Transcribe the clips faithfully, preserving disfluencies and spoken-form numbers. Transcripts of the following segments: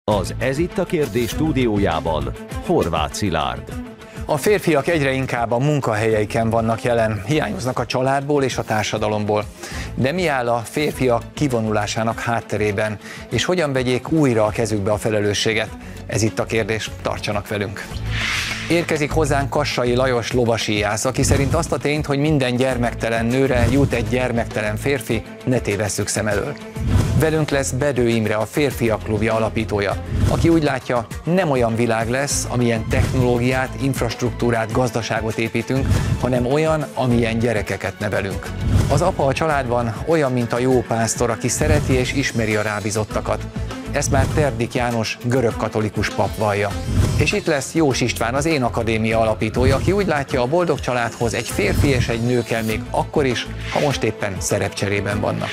Az Ez itt a kérdés stúdiójában Horváth Szilárd. A férfiak egyre inkább a munkahelyeiken vannak jelen, hiányoznak a családból és a társadalomból. De mi áll a férfiak kivonulásának hátterében, és hogyan vegyék újra a kezükbe a felelősséget? Ez itt a kérdés, tartsanak velünk! Érkezik hozzánk Kassai Lajos lovasíjász, aki szerint azt a tényt, hogy minden gyermektelen nőre jut egy gyermektelen férfi, ne tévesszük szem elől. Velünk lesz Bedő Imre, a Férfiak Klubja alapítója, aki úgy látja, nem olyan világ lesz, amilyen technológiát, infrastruktúrát, gazdaságot építünk, hanem olyan, amilyen gyerekeket nevelünk. Az apa a családban olyan, mint a jó pásztor, aki szereti és ismeri a rábízottakat. Ezt már Terdik János görög-katolikus pap vallja. És itt lesz Jós István, az Én Akadémia alapítója, aki úgy látja, a boldog családhoz egy férfi és egy nő kell még akkor is, ha most éppen szerepcserében vannak.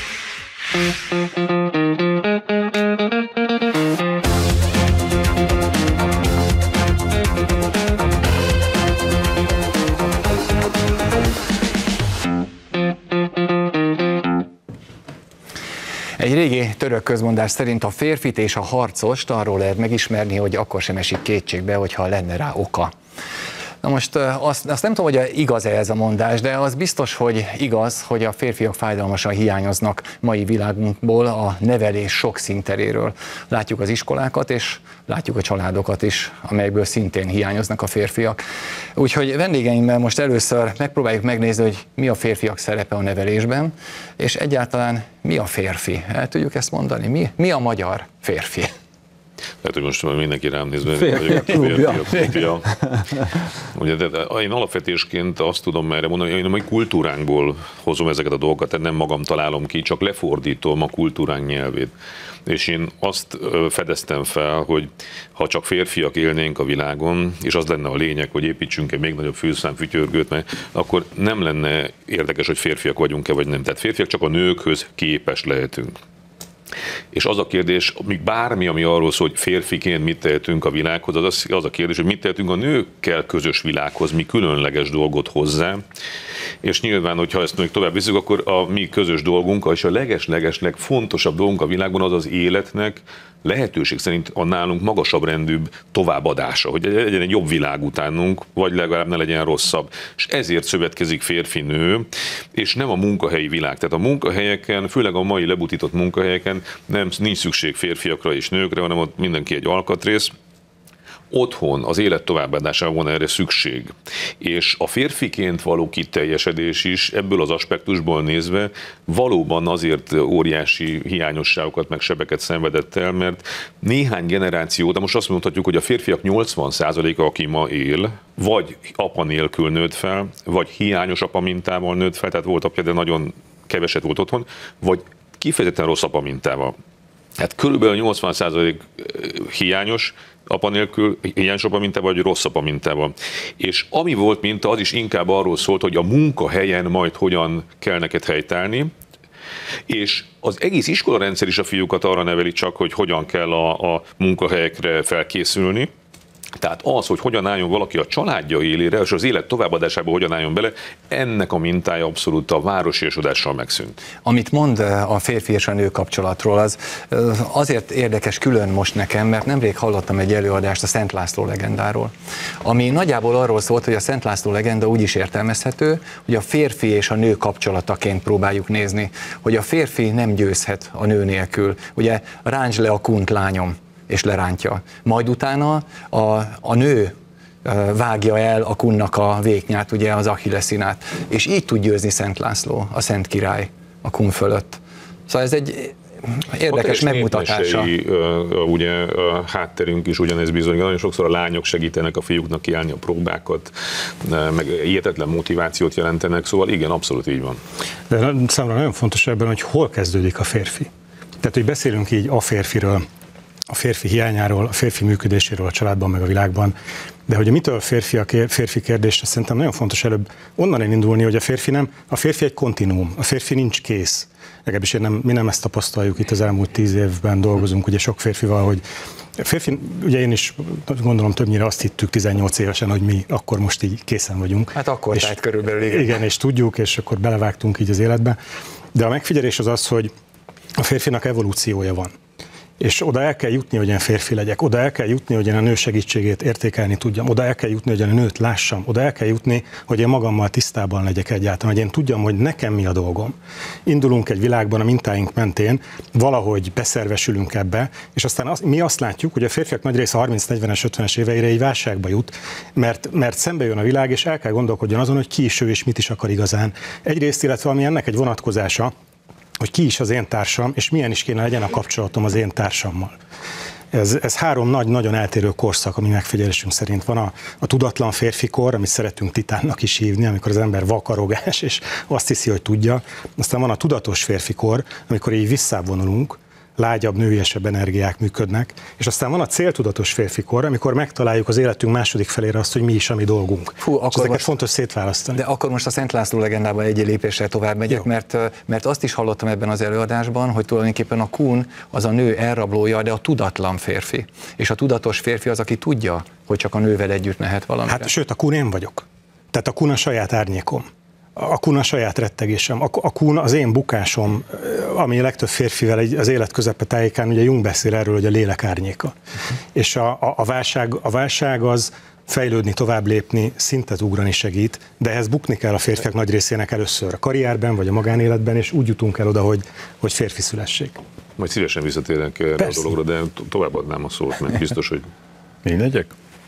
Egy régi török közmondás szerint a férfit és a harcost arról lehet megismerni, hogy akkor sem esik kétségbe, hogyha lenne rá oka. Na most azt, azt nem tudom, hogy igaz-e ez a mondás, de az biztos, hogy igaz, hogy a férfiak fájdalmasan hiányoznak mai világunkból a nevelés sok színteréről. Látjuk az iskolákat, és látjuk a családokat is, amelyekből szintén hiányoznak a férfiak. Úgyhogy vendégeimmel most először megpróbáljuk megnézni, hogy mi a férfiak szerepe a nevelésben, és egyáltalán mi a férfi. El tudjuk ezt mondani? Mi, mi a magyar férfi? Tehát, hogy most mindenki rám nézve, hogy a férfiak. Ugye, de én alapvetésként azt tudom erre mondani, hogy én a mai kultúránkból hozom ezeket a dolgokat, tehát nem magam találom ki, csak lefordítom a kultúránk nyelvét. És én azt fedeztem fel, hogy ha csak férfiak élnénk a világon, és az lenne a lényeg, hogy építsünk egy még nagyobb főszámfütyörgőt, mert akkor nem lenne érdekes, hogy férfiak vagyunk-e vagy nem. Tehát férfiak csak a nőkhöz képes lehetünk. És az a kérdés, bármi, ami arról szól, hogy férfiként mit tehetünk a világhoz, az, az a kérdés, hogy mit tehetünk a nőkkel közös világhoz, mi különleges dolgot hozzá. És nyilván, hogyha ezt még tovább viszük, akkor a mi közös dolgunk, és a leges-leges legfontosabb dolgunk a világban az az életnek lehetőség szerint a nálunk magasabb rendűbb továbbadása, hogy legyen egy jobb világ utánunk, vagy legalább ne legyen rosszabb. És ezért szövetkezik férfi-nő, és nem a munkahelyi világ. Tehát a munkahelyeken, főleg a mai lebutított munkahelyeken nem, nincs szükség férfiakra és nőkre, hanem ott mindenki egy alkatrész. Otthon az élet továbbadásában van erre szükség. És a férfiként való kiteljesedés is ebből az aspektusból nézve valóban azért óriási hiányosságokat meg sebeket szenvedett el, mert néhány generáció, de most azt mondhatjuk, hogy a férfiak nyolcvan százaléka, aki ma él, vagy apa nélkül nőtt fel, vagy hiányos apa mintával nőtt fel, tehát volt apja, de nagyon keveset volt otthon, vagy kifejezetten rossz apa mintával. Tehát körülbelül nyolcvan százalék hiányos, apa nélkül, hiányos apa mintával, vagy rossz apa mintával. És ami volt minta, az is inkább arról szólt, hogy a munkahelyen majd hogyan kell neked helytállni, és az egész iskolarendszer is a fiúkat arra neveli csak, hogy hogyan kell a, a munkahelyekre felkészülni. Tehát az, hogy hogyan álljon valaki a családja élére, és az élet továbbadásába hogyan álljon bele, ennek a mintája abszolút a városiesodással megszűnt. Amit mond a férfi és a nő kapcsolatról, az azért érdekes külön most nekem, mert nemrég hallottam egy előadást a Szent László legendáról, ami nagyjából arról szólt, hogy a Szent László legenda úgy is értelmezhető, hogy a férfi és a nő kapcsolataként próbáljuk nézni, hogy a férfi nem győzhet a nő nélkül. Ugye rántsd le a kunt, lányom, és lerántja. Majd utána a, a nő vágja el a kunnak a véknyát, ugye az achilleszínát, és így tud győzni Szent László, a Szent Király a kun fölött. Szóval ez egy érdekes megmutatása. Ugye a hátterünk is ugyanez bizony, nagyon sokszor a lányok segítenek a fiúknak kiállni a próbákat, meg hihetetlen motivációt jelentenek, szóval igen, abszolút így van. De számomra nagyon fontos ebben, hogy hol kezdődik a férfi. Tehát, hogy beszélünk így a férfiről, a férfi hiányáról, a férfi működéséről a családban, meg a világban, de hogy mitől a férfi a kér, férfi kérdésre, szerintem nagyon fontos előbb onnan indulni, hogy a férfi nem, a férfi egy kontinuum, a férfi nincs kész. Legalábbis nem, mi nem ezt tapasztaljuk, itt az elmúlt tíz évben dolgozunk ugye sok férfival, hogy a férfi, ugye én is gondolom többnyire azt hittük tizennyolc évesen, hogy mi akkor most így készen vagyunk. Hát akkor és, tájt körülbelül, igen. Igen, és tudjuk, és akkor belevágtunk így az életbe. De a megfigyelés az az, hogy a férfinak evolúciója van. És oda el kell jutni, hogy én férfi legyek, oda el kell jutni, hogy én a nő segítségét értékelni tudjam, oda el kell jutni, hogy én a nőt lássam, oda el kell jutni, hogy én magammal tisztában legyek egyáltalán, hogy én tudjam, hogy nekem mi a dolgom. Indulunk egy világban a mintáink mentén, valahogy beszervesülünk ebbe, és aztán az, mi azt látjuk, hogy a férfiak nagy része harminc, negyvenes, ötvenes éveire egy válságba jut, mert, mert szembe jön a világ, és el kell gondolkodjon azon, hogy ki is ő és mit is akar igazán. Egyrészt, illetve ami ennek egy vonatkozása, hogy ki is az én társam, és milyen is kéne legyen a kapcsolatom az én társammal. Ez, ez három nagy, nagyon eltérő korszak, ami megfigyelésünk szerint van. A, a tudatlan férfikor, amit szeretünk titánnak is hívni, amikor az ember vakarogás, és azt hiszi, hogy tudja. Aztán van a tudatos férfikor, amikor így visszavonulunk, lágyabb, nőiesebb energiák működnek, és aztán van a céltudatos férfikor, amikor megtaláljuk az életünk második felére azt, hogy mi is a mi dolgunk. Fú, akkor ezeket most, fontos szétválasztani. De akkor most a Szent László legendában egy lépésre tovább megyek, mert, mert azt is hallottam ebben az előadásban, hogy tulajdonképpen a kun az a nő elrablója, de a tudatlan férfi. És a tudatos férfi az, aki tudja, hogy csak a nővel együtt mehet valamire. Hát sőt, a kun én vagyok. Tehát a kun a saját árnyékom. A kun a saját rettegésem, a kun az én bukásom, ami a legtöbb férfivel az élet közepe tájékán, ugye Jung beszél erről, hogy a lélek árnyéka. Uh-huh. És a, a, a, válság, a válság az fejlődni, tovább lépni, szintet ugrani segít, de ehhez bukni kell a férfiak nagy részének először a karrierben, vagy a magánéletben, és úgy jutunk el oda, hogy, hogy férfi szülesség. Majd szívesen visszatérnek erre a dologra, de továbbadnám a szót, mert biztos, hogy... Én legyek?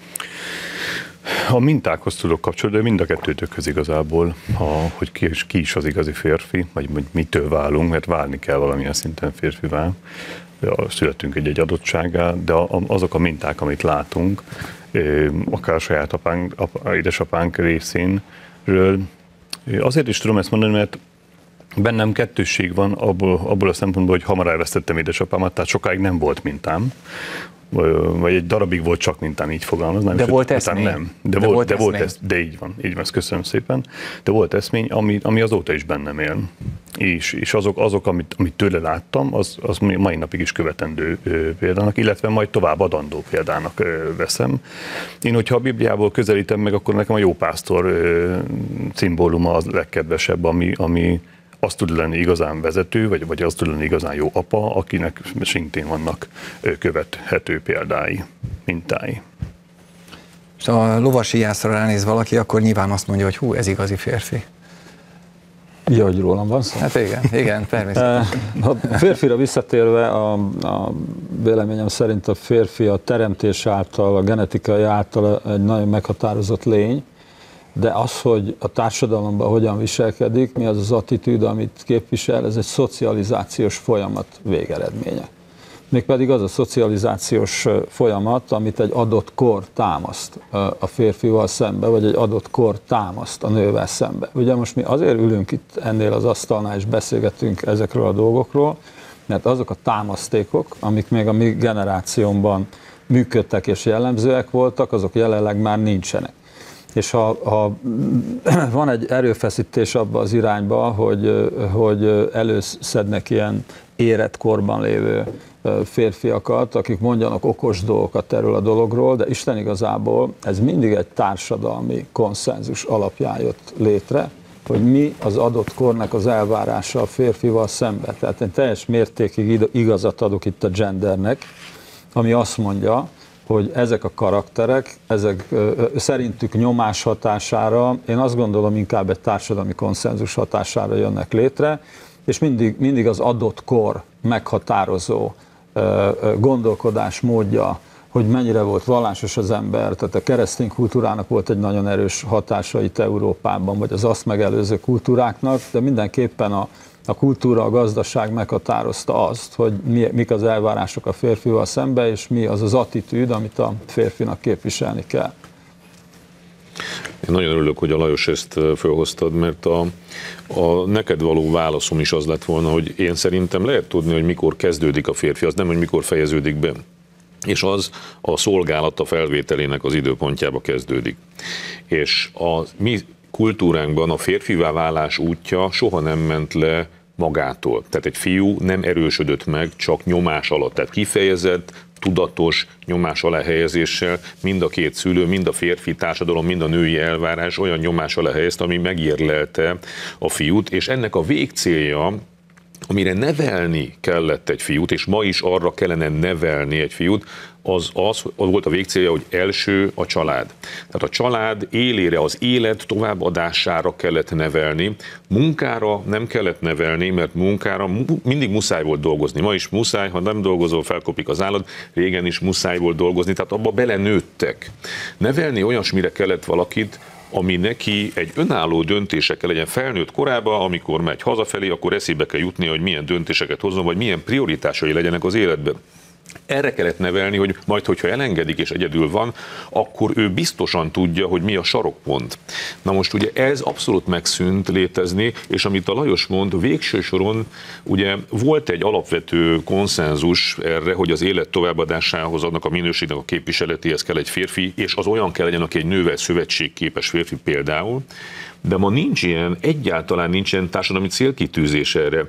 A mintákhoz tudok kapcsolódni, de mind a kettőtökhöz igazából, ha, hogy ki, ki is az igazi férfi, vagy hogy mitől válunk, mert válni kell valamilyen szinten férfivá. Születünk egy-egy adottságá, de azok a minták, amit látunk, akár a saját apánk, ap, édesapánk részénről, azért is tudom ezt mondani, mert bennem kettősség van abból, abból a szempontból, hogy hamar elvesztettem édesapámat, tehát sokáig nem volt mintám, vagy egy darabig volt csak mintám, így fogalmaznám. De volt eszmény. Nem. De, de, volt, de, volt esz, de így van, így van, ezt köszönöm szépen. De volt eszmény, ami, ami azóta is bennem él. És, és azok, azok amit, amit tőle láttam, az, az mai napig is követendő ö, példának, illetve majd tovább adandó példának ö, veszem. Én, hogyha a Bibliából közelítem meg, akkor nekem a jópásztor ö, szimbóluma az legkedvesebb, ami, ami azt tud lenni igazán vezető, vagy, vagy azt tud lenni igazán jó apa, akinek szintén vannak követhető példái, mintái. És a lovasi jászra ránéz valaki, akkor nyilván azt mondja, hogy hú, ez igazi férfi. Ja, hogy rólam van szó? Hát igen, igen, természetesen. A férfira visszatérve, a, a véleményem szerint a férfi a teremtés által, a genetikai által egy nagyon meghatározott lény, de az, hogy a társadalomban hogyan viselkedik, mi az az attitűd, amit képvisel, ez egy szocializációs folyamat végeredménye. Mégpedig az a szocializációs folyamat, amit egy adott kor támaszt a férfival szembe, vagy egy adott kor támaszt a nővel szembe. Ugye most mi azért ülünk itt ennél az asztalnál, és beszélgetünk ezekről a dolgokról, mert azok a támasztékok, amik még a mi generációmban működtek és jellemzőek voltak, azok jelenleg már nincsenek. És ha, ha van egy erőfeszítés abba az irányba, hogy, hogy előszednek ilyen érett korban lévő férfiakat, akik mondjanak okos dolgokat erről a dologról, de Isten igazából ez mindig egy társadalmi konszenzus alapján jött létre, hogy mi az adott kornak az elvárása a férfival szemben. Tehát én teljes mértékig igazat adok itt a gendernek, ami azt mondja, hogy ezek a karakterek, ezek szerintük nyomás hatására, én azt gondolom inkább egy társadalmi konszenzus hatására jönnek létre, és mindig, mindig az adott kor meghatározó gondolkodás módja, hogy mennyire volt vallásos az ember, tehát a keresztény kultúrának volt egy nagyon erős hatása itt Európában, vagy az azt megelőző kultúráknak, de mindenképpen a, a kultúra, a gazdaság meghatározta azt, hogy mi, mik az elvárások a férfival szembe, és mi az az attitűd, amit a férfinak képviselni kell. Én nagyon örülök, hogy a Lajos ezt felhoztad, mert a, a neked való válaszom is az lett volna, hogy én szerintem lehet tudni, hogy mikor kezdődik a férfi, az nem, hogy mikor fejeződik be. És az a szolgálata felvételének az időpontjába kezdődik. És a mi kultúránkban a férfivá válás útja soha nem ment le magától. Tehát egy fiú nem erősödött meg csak nyomás alatt. Tehát kifejezett, tudatos nyomás alá helyezéssel mind a két szülő, mind a férfi társadalom, mind a női elvárás olyan nyomás alá helyezte, ami megérlelte a fiút, és ennek a végcélja amire nevelni kellett egy fiút, és ma is arra kellene nevelni egy fiút, az, az, az volt a végcélja, hogy első a család. Tehát a család élére, az élet továbbadására kellett nevelni, munkára nem kellett nevelni, mert munkára mindig muszáj volt dolgozni. Ma is muszáj, ha nem dolgozol, felkopik az állat, régen is muszáj volt dolgozni, tehát abba belenőttek. Nevelni olyasmire kellett valakit, ami neki egy önálló döntése kell legyen felnőtt korában, amikor megy hazafelé, akkor eszébe kell jutni, hogy milyen döntéseket hozzon, vagy milyen prioritásai legyenek az életben. Erre kellett nevelni, hogy majd, hogyha elengedik és egyedül van, akkor ő biztosan tudja, hogy mi a sarokpont. Na most ugye ez abszolút megszűnt létezni, és amit a Lajos mond, végső soron ugye volt egy alapvető konszenzus erre, hogy az élet továbbadásához, annak a minőségnek a képviseletéhez kell egy férfi, és az olyan kell legyen, aki egy nővel szövetségképes férfi például, de ma nincs ilyen, egyáltalán nincs ilyen társadalmi célkitűzés erre.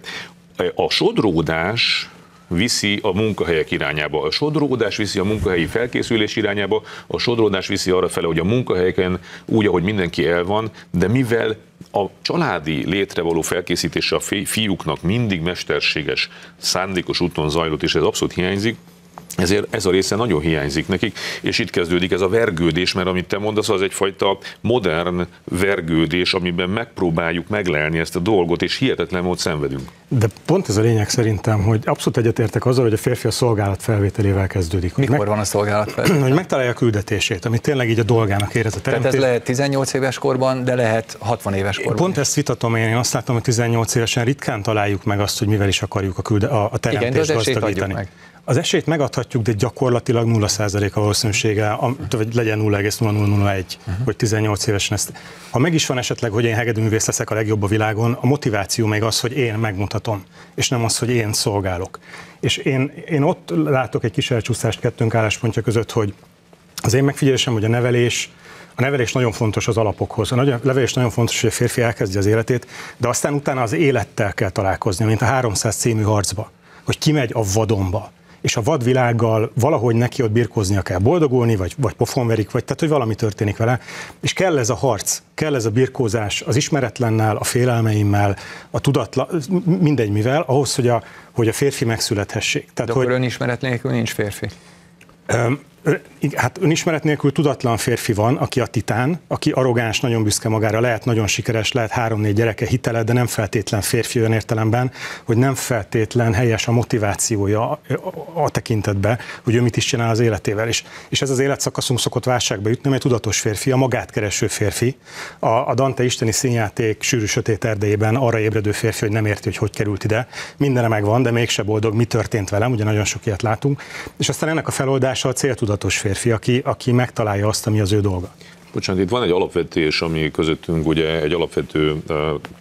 A sodródás viszi a munkahelyek irányába. A sodródás viszi a munkahelyi felkészülés irányába, a sodródás viszi arra fele, hogy a munkahelyeken úgy, ahogy mindenki el van, de mivel a családi létre való felkészítése a fiúknak mindig mesterséges, szándékos úton zajlott, és ez abszolút hiányzik, ezért ez a része nagyon hiányzik nekik, és itt kezdődik ez a vergődés, mert amit te mondasz, az egyfajta modern vergődés, amiben megpróbáljuk meglelni ezt a dolgot, és hihetetlen mód szenvedünk. De pont ez a lényeg szerintem, hogy abszolút egyetértek azzal, hogy a férfi a szolgálat felvételével kezdődik. Mikor meg, van a szolgálat felvétel? Hogy megtalálja a küldetését, amit tényleg így a dolgának érez a teremtés. Tehát ez lehet tizennyolc éves korban, de lehet hatvan éves korban. Pont ezt vitatom én, én azt látom, hogy tizennyolc évesen ritkán találjuk meg azt, hogy mivel is akarjuk a, külde, a, a teremtést gazdagítani. Az esélyt megadhatjuk, de gyakorlatilag nulla százalék a valószínűsége, vagy legyen nulla egész nulla nulla nulla egy, uh-huh. hogy tizennyolc évesen ezt. Ha meg is van esetleg, hogy én hegedűművész leszek a legjobb a világon, a motiváció még az, hogy én megmutatom, és nem az, hogy én szolgálok. És én, én ott látok egy kis elcsúszást kettőnk álláspontja között, hogy az én megfigyelésem, hogy a nevelés, a nevelés nagyon fontos az alapokhoz. A nevelés nagyon fontos, hogy a férfi elkezdje az életét, de aztán utána az élettel kell találkozni, mint a háromszáz című harcba, hogy kimegy a vadonba, és a vadvilággal valahogy neki ott birkóznia kell, boldogulni, vagy, vagy pofonverik, vagy tehát, hogy valami történik vele, és kell ez a harc, kell ez a birkózás az ismeretlennel, a félelmeimmel, a tudatlan, mindegy mivel, ahhoz, hogy a, hogy a férfi megszülethessék. Tehát, de hogy, akkor önismeret nélkül nincs férfi? Öm, Hát önismeret nélkül tudatlan férfi van, aki a titán, aki arrogáns, nagyon büszke magára, lehet nagyon sikeres, lehet három-négy gyereke, hitele, de nem feltétlen férfi olyan értelemben, hogy nem feltétlen helyes a motivációja a, a, a tekintetbe, hogy ő mit is csinál az életével. És, és ez az életszakaszunk szokott válságba jutni, mert tudatos férfi, a magát kereső férfi, a, a Dante isteni színjáték sűrű sötét erdejében arra ébredő férfi, hogy nem érti, hogy hogy került ide. Mindene megvan, de mégse boldog, mi történt velem, ugye nagyon sok ilyet látunk. És aztán ennek a feloldása a céltudatos férfi, aki, aki megtalálja azt, ami az ő dolga. Bocsánat, itt van egy alapvetés, ami közöttünk ugye egy alapvető uh,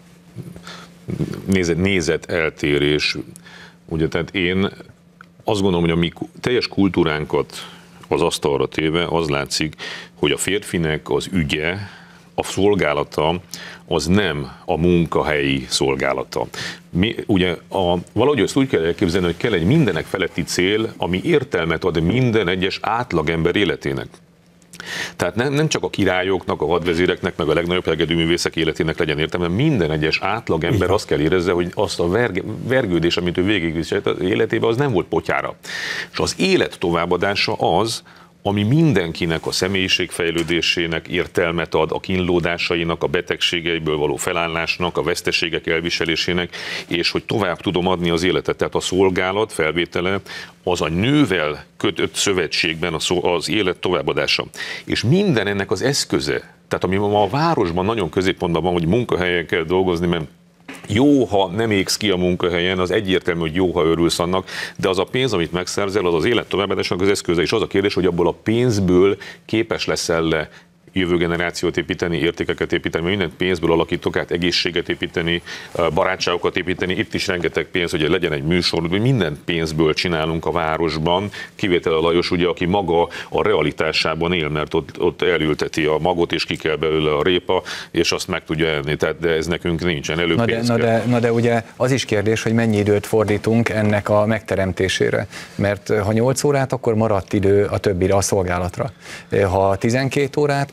nézet, nézet eltérés. Ugye, tehát én azt gondolom, hogy a mi teljes kultúránkat az asztalra téve az látszik, hogy a férfinek az ügye, a szolgálata az nem a munkahelyi szolgálata. Mi, ugye a, valahogy ezt úgy kell elképzelni, hogy kell egy mindenek feletti cél, ami értelmet ad minden egyes átlagember életének. Tehát nem, nem csak a királyoknak, a hadvezéreknek, meg a legnagyobb hegedűművészek életének legyen értelme, minden egyes átlagember azt kell érezze, hogy azt a verge, vergődés, amit ő végigviselt az életében, az nem volt potyára. És az élet továbbadása az, ami mindenkinek a személyiségfejlődésének értelmet ad, a kínlódásainak, a betegségeiből való felállásnak, a veszteségek elviselésének, és hogy tovább tudom adni az életet. Tehát a szolgálat felvétele az a nővel kötött szövetségben az élet továbbadása. És minden ennek az eszköze, tehát ami ma a városban nagyon középpontban van, hogy munkahelyen kell dolgozni, mert jó, ha nem égsz ki a munkahelyen, az egyértelmű, hogy jó, ha örülsz annak, de az a pénz, amit megszerzel, az az élet továbbadásnak az eszköze, és az a kérdés, hogy abból a pénzből képes leszel-e jövő generációt építeni, értékeket építeni, mert minden pénzből alakítok át, egészséget építeni, barátságokat építeni, itt is rengeteg pénz, hogy legyen egy műsor, minden pénzből csinálunk a városban, kivétel a Lajos, ugye, aki maga a realitásában él, mert ott, ott elülteti a magot, és ki kell belőle a répa, és azt meg tudja enni, tehát de ez nekünk nincsen, előbb na de, pénz na kell. de, na de ugye az is kérdés, hogy mennyi időt fordítunk ennek a megteremtésére, mert ha nyolc órát, akkor maradt idő a többire, a szolgálatra. Ha tizenkét órát, meg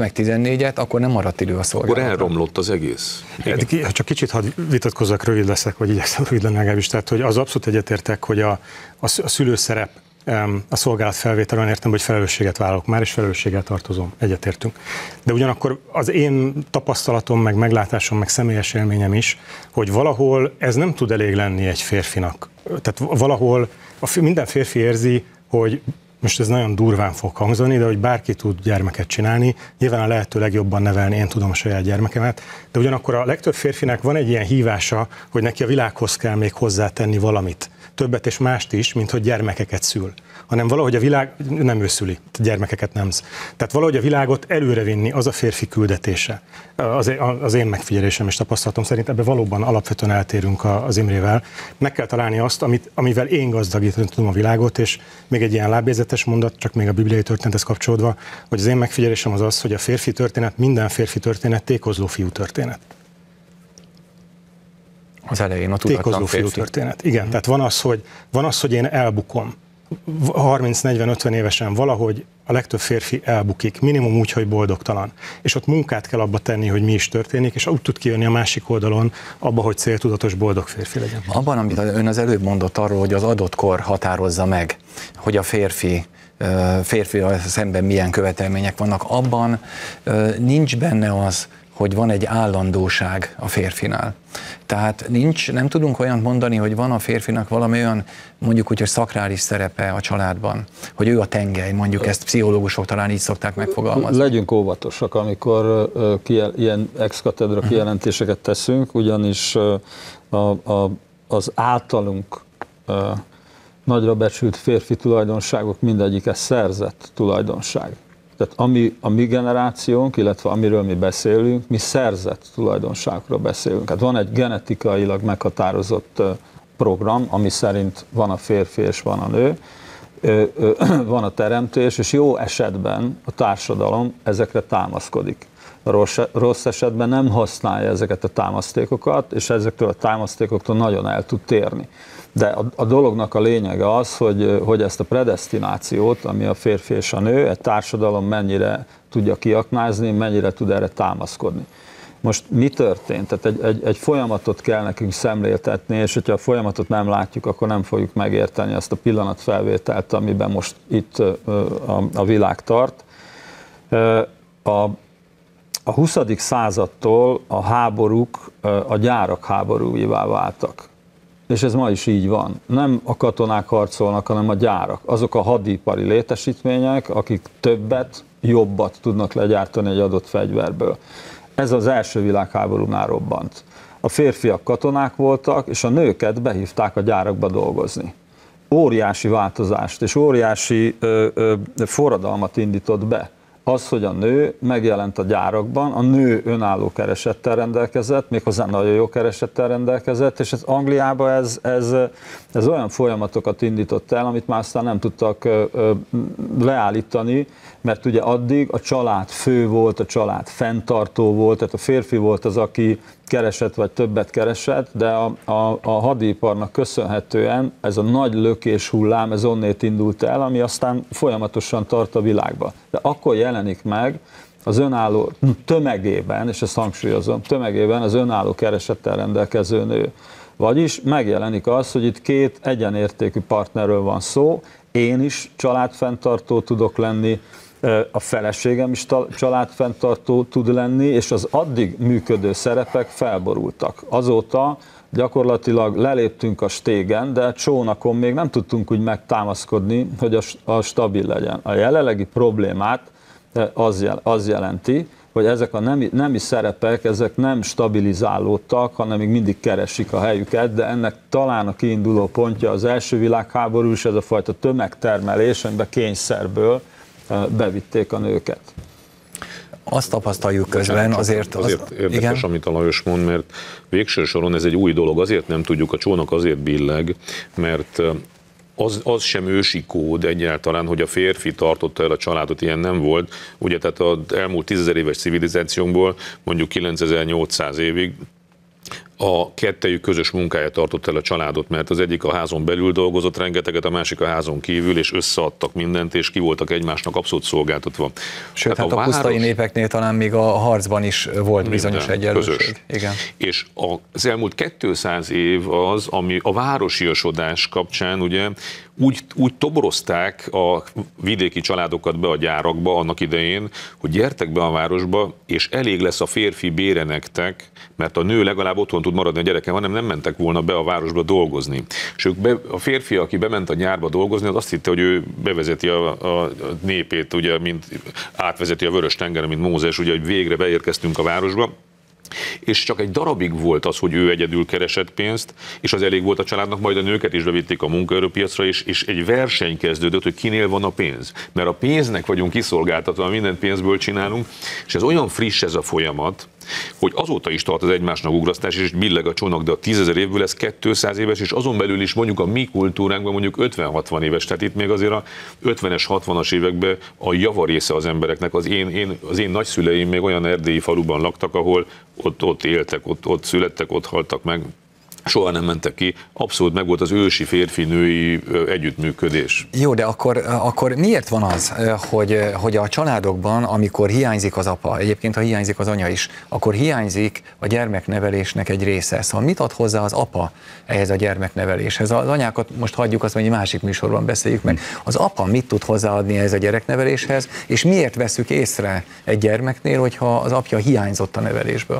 meg tizennégyet, akkor nem maradt idő a szolgálatra. Akkor elromlott az egész. Igen. Csak kicsit hadd vitatkozzak, rövid leszek, vagy igyekszem rövid lenni legalábbis. Tehát, hogy az abszolút egyetértek, hogy a, a szülőszerep a szolgálat felvételen értem, hogy felelősséget vállalok már, és felelősséggel tartozom. Egyetértünk. De ugyanakkor az én tapasztalatom, meg meglátásom, meg személyes élményem is, hogy valahol ez nem tud elég lenni egy férfinak. Tehát valahol a, minden férfi érzi, hogy most ez nagyon durván fog hangzani, de hogy bárki tud gyermeket csinálni, nyilván a lehető legjobban nevelni, én tudom a saját gyermekemet, de ugyanakkor a legtöbb férfinek van egy ilyen hívása, hogy neki a világhoz kell még hozzátenni valamit. Többet és mást is, mint hogy gyermekeket szül, hanem valahogy a világ nem ő szüli, gyermekeket nemz. Tehát valahogy a világot előrevinni, az a férfi küldetése. Az, az én megfigyelésem és tapasztalatom szerint ebben valóban alapvetően eltérünk az Imrével. Meg kell találni azt, amit, amivel én gazdagítani tudom a világot, és még egy ilyen lábjegyzetes mondat, csak még a bibliai történethez kapcsolódva, hogy az én megfigyelésem az az, hogy a férfi történet, minden férfi történet tékozló fiú történet. Az elején a tudatlan férfi. Történet. Igen, mm. tehát van az, hogy, van az, hogy én elbukom. harminc negyven ötven évesen valahogy a legtöbb férfi elbukik, minimum úgy, hogy boldogtalan. És ott munkát kell abba tenni, hogy mi is történik, és úgy tud kijönni a másik oldalon abba, hogy céltudatos, boldog férfi legyen. Abban, amit ön az előbb mondott arról, hogy az adott kor határozza meg, hogy a férfi férfival szemben milyen követelmények vannak, abban nincs benne az, hogy van egy állandóság a férfinál. Tehát nincs, nem tudunk olyant mondani, hogy van a férfinak valami olyan, mondjuk úgy, hogy szakrális szerepe a családban, hogy ő a tengely, mondjuk ezt pszichológusok talán így szokták megfogalmazni. Legyünk óvatosak, amikor uh, kijel, ilyen ex-katedra kijelentéseket teszünk, ugyanis uh, a, a, az általunk uh, nagyra becsült férfi tulajdonságok mindegyike szerzett tulajdonság. Tehát ami a mi generációnk, illetve amiről mi beszélünk, mi szerzett tulajdonságról beszélünk. Hát van egy genetikailag meghatározott program, ami szerint van a férfi és van a nő, van a teremtés, és jó esetben a társadalom ezekre támaszkodik. A rossz, rossz esetben nem használja ezeket a támasztékokat, és ezektől a támasztékoktól nagyon el tud térni. De a, a dolognak a lényege az, hogy, hogy ezt a predesztinációt, ami a férfi és a nő, egy társadalom mennyire tudja kiaknázni, mennyire tud erre támaszkodni. Most mi történt? Tehát egy, egy, egy folyamatot kell nekünk szemléltetni, és hogyha a folyamatot nem látjuk, akkor nem fogjuk megérteni azt a pillanatfelvételt, amiben most itt a, a világ tart. A, a huszadik századtól a háborúk a gyárak háborúivá váltak. És ez ma is így van. Nem a katonák harcolnak, hanem a gyárak. Azok a hadipari létesítmények, akik többet, jobbat tudnak legyártani egy adott fegyverből. Ez az első világháborúnál robbant. A férfiak katonák voltak, és a nőket behívták a gyárakba dolgozni. Óriási változást és óriási ö, ö, forradalmat indított be. Az, hogy a nő megjelent a gyárakban, a nő önálló keresettel rendelkezett, méghozzá nagyon jó keresettel rendelkezett, és ez Angliában ez, ez, ez olyan folyamatokat indított el, amit már aztán nem tudtak ö, ö, leállítani, mert ugye addig a család fő volt, a család fenntartó volt, tehát a férfi volt az, aki keresett vagy többet keresett, de a, a, a hadiparnak köszönhetően ez a nagy lökés hullám, ez onnét indult el, ami aztán folyamatosan tart a világba. De akkor jelenik meg az önálló tömegében, és ezt hangsúlyozom, tömegében az önálló keresettel rendelkező nő. Vagyis megjelenik az, hogy itt két egyenértékű partnerről van szó, én is családfenntartó tudok lenni, a feleségem is családfenntartó tud lenni, és az addig működő szerepek felborultak. Azóta gyakorlatilag leléptünk a stégen, de csónakon még nem tudtunk úgy megtámaszkodni, hogy a, a stabil legyen. A jelenlegi problémát az, jel, az jelenti, hogy ezek a nemi, nemi szerepek, ezek nem stabilizálódtak, hanem még mindig keresik a helyüket, de ennek talán a kiinduló pontja az első világháború, és ez a fajta tömegtermelés, amiben kényszerből bevitték a nőket. Azt tapasztaljuk közben, azért... Azért az, érdekes, igen? Amit a Lajos mond, mert végső soron ez egy új dolog, azért nem tudjuk, a csónak azért billeg, mert az, az sem ősi kód egyáltalán, hogy a férfi tartotta el a családot, ilyen nem volt. Ugye, tehát az elmúlt tízezer éves civilizációnkból mondjuk kilencezer-nyolcszáz évig a kettejük közös munkája tartott el a családot, mert az egyik a házon belül dolgozott rengeteget, a másik a házon kívül, és összeadtak mindent, és ki voltak egymásnak abszolút szolgáltatva. Sőt, hát a, a pusztai város... népeknél talán még a harcban is volt bizonyos egyenlőség. Igen. És az elmúlt kétszáz év az, ami a városiasodás kapcsán ugye úgy, úgy toborozták a vidéki családokat be a gyárakba annak idején, hogy gyertek be a városba, és elég lesz a férfi bére nektek, mert a nő legalább otthon tud maradni a gyereke, hanem nem mentek volna be a városba dolgozni. És ők be, a férfi, aki bement a gyárba dolgozni, az azt hitte, hogy ő bevezeti a, a népét, ugye, mint átvezeti a vörös tengeren, mint Mózes, ugye, hogy végre beérkeztünk a városba. És csak egy darabig volt az, hogy ő egyedül keresett pénzt, és az elég volt a családnak, majd a nőket is bevitték a munkaerőpiacra, és, és egy verseny kezdődött, hogy kinél van a pénz. Mert a pénznek vagyunk kiszolgáltatva, minden pénzből csinálunk, és ez olyan friss ez a folyamat, hogy azóta is tart az egymásnak ugrasztás, és billeg a csónak, de a tízezer évből ez kétszáz éves, és azon belül is mondjuk a mi kultúránkban mondjuk ötven-hatvan éves, tehát itt még azért a ötvenes, hatvanas években a javarésze az embereknek, az én, én, az én nagyszüleim még olyan erdélyi faluban laktak, ahol ott, ott éltek, ott, ott születtek, ott haltak meg, soha nem mentek ki, abszolút megvolt az ősi férfi-női együttműködés. Jó, de akkor, akkor miért van az, hogy, hogy a családokban, amikor hiányzik az apa, egyébként ha hiányzik az anya is, akkor hiányzik a gyermeknevelésnek egy része. Szóval mit ad hozzá az apa ehhez a gyermekneveléshez? Az anyákat most hagyjuk, azt mondja, egy másik műsorban beszéljük meg. Az apa mit tud hozzáadni ehhez a gyerekneveléshez, és miért veszük észre egy gyermeknél, hogyha az apja hiányzott a nevelésből?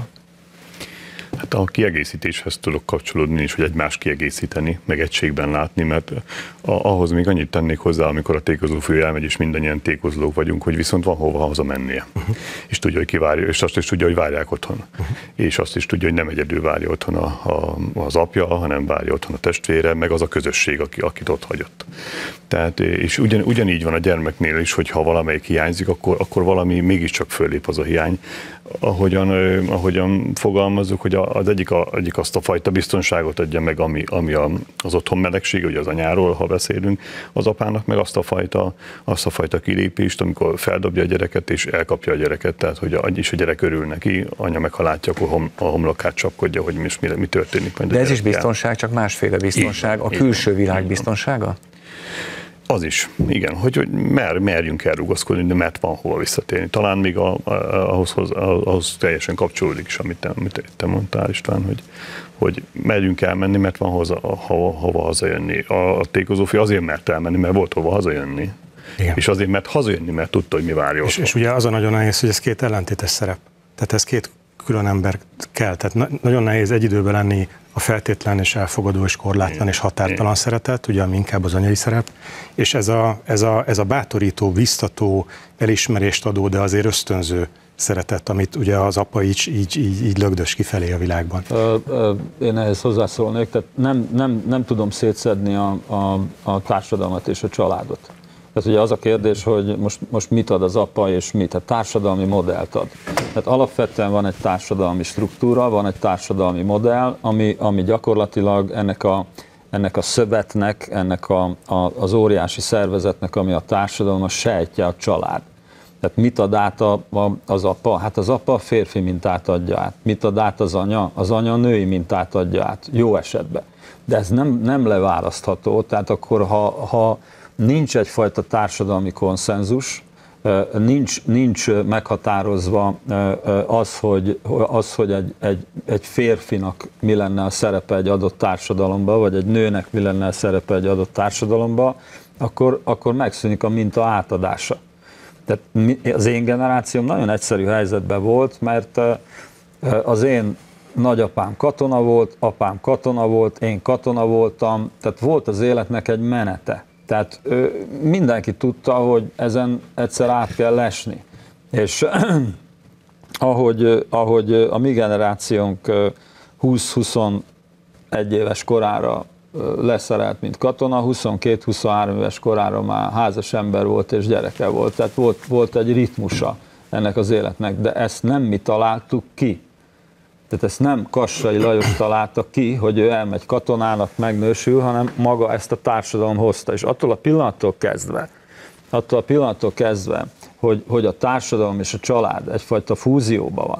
Hát a kiegészítéshez tudok kapcsolódni is, hogy egymást kiegészíteni, meg egységben látni, mert ahhoz még annyit tennék hozzá, amikor a tékozló fő elmegy, és mindannyian tékozlók vagyunk, hogy viszont van hova haza mennie. Uh-huh. És tudja, hogy kivárja, és azt is tudja, hogy várják otthon. Uh-huh. És azt is tudja, hogy nem egyedül várja otthon a, a, az apja, hanem várja otthon a testvére, meg az a közösség, aki, akit ott hagyott. Tehát, és ugyan, ugyanígy van a gyermeknél is, hogy ha valamelyik hiányzik, akkor, akkor valami mégiscsak fölép az a hiány. Ahogyan, ahogyan fogalmazzuk, hogy az egyik, a, egyik azt a fajta biztonságot adja meg, ami, ami a, az otthon melegsége, ugye az anyáról, ha beszélünk, az apának meg azt a fajta, azt a fajta kilépést, amikor feldobja a gyereket és elkapja a gyereket, tehát hogy a, és a gyerek örül neki, anya meg ha látja, akkor hom, a homlokát csapkodja, hogy mi, mi, mi történik. De ez is biztonság, csak másféle biztonság, a külső világ biztonsága? Az is, igen, hogy, hogy mer, merjünk elrugaszkodni, de mert van hova visszatérni. Talán még a, a, ahhoz, ahhoz teljesen kapcsolódik is, amit te, amit te mondtál, István, hogy, hogy merjünk elmenni, mert van hoza, hova, hova hazajönni. A, a tékozófia azért mert elmenni, mert volt hova hazajönni. Igen. És azért mert hazajönni, mert tudta, hogy mi várja. És, és ugye az a nagyon nehéz, hogy ez két ellentétes szerep. Tehát ez két külön ember kell. Tehát na, nagyon nehéz egy időben lenni a feltétlen és elfogadó és korlátlan Igen. és határtalan Igen. szeretet, ugye ami inkább az anyai szerep, és ez a, ez a, ez a bátorító, biztató, elismerést adó, de azért ösztönző szeretet, amit ugye az apa így, így, így, így lögdös kifelé a világban. Ö, ö, én ehhez hozzászólnék, tehát nem, nem, nem tudom szétszedni a, a, a társadalmat és a családot. Tehát ugye az a kérdés, hogy most, most mit ad az apa és mit, tehát társadalmi modellt ad. Tehát alapvetően van egy társadalmi struktúra, van egy társadalmi modell, ami, ami gyakorlatilag ennek a, ennek a szövetnek, ennek a, a, az óriási szervezetnek, ami a társadalom, a sejtje, a család. Tehát mit ad át a, a, az apa? Hát az apa a férfi mintát adja át. Mit ad át az anya? Az anya a női mintát adja át, jó esetben. De ez nem, nem leválasztható, tehát akkor ha, ha nincs egyfajta társadalmi konszenzus, nincs, nincs meghatározva az, hogy, az, hogy egy, egy, egy férfinak mi lenne a szerepe egy adott társadalomban, vagy egy nőnek mi lenne a szerepe egy adott társadalomban, akkor, akkor megszűnik a minta átadása. Tehát az én generációm nagyon egyszerű helyzetben volt, mert az én nagyapám katona volt, apám katona volt, én katona voltam, tehát volt az életnek egy menete. Tehát mindenki tudta, hogy ezen egyszer át kell esni. És ahogy, ahogy a mi generációnk húsz-huszonegy éves korára leszerelt, mint katona, huszonkét-huszonhárom éves korára már házas ember volt és gyereke volt. Tehát volt, volt egy ritmusa ennek az életnek, de ezt nem mi találtuk ki. Tehát ezt nem Kassai Lajos találta ki, hogy ő elmegy katonának, megnősül, hanem maga ezt a társadalom hozta. És attól a pillanattól kezdve, attól a pillanattól kezdve, hogy, hogy a társadalom és a család egyfajta fúzióban van,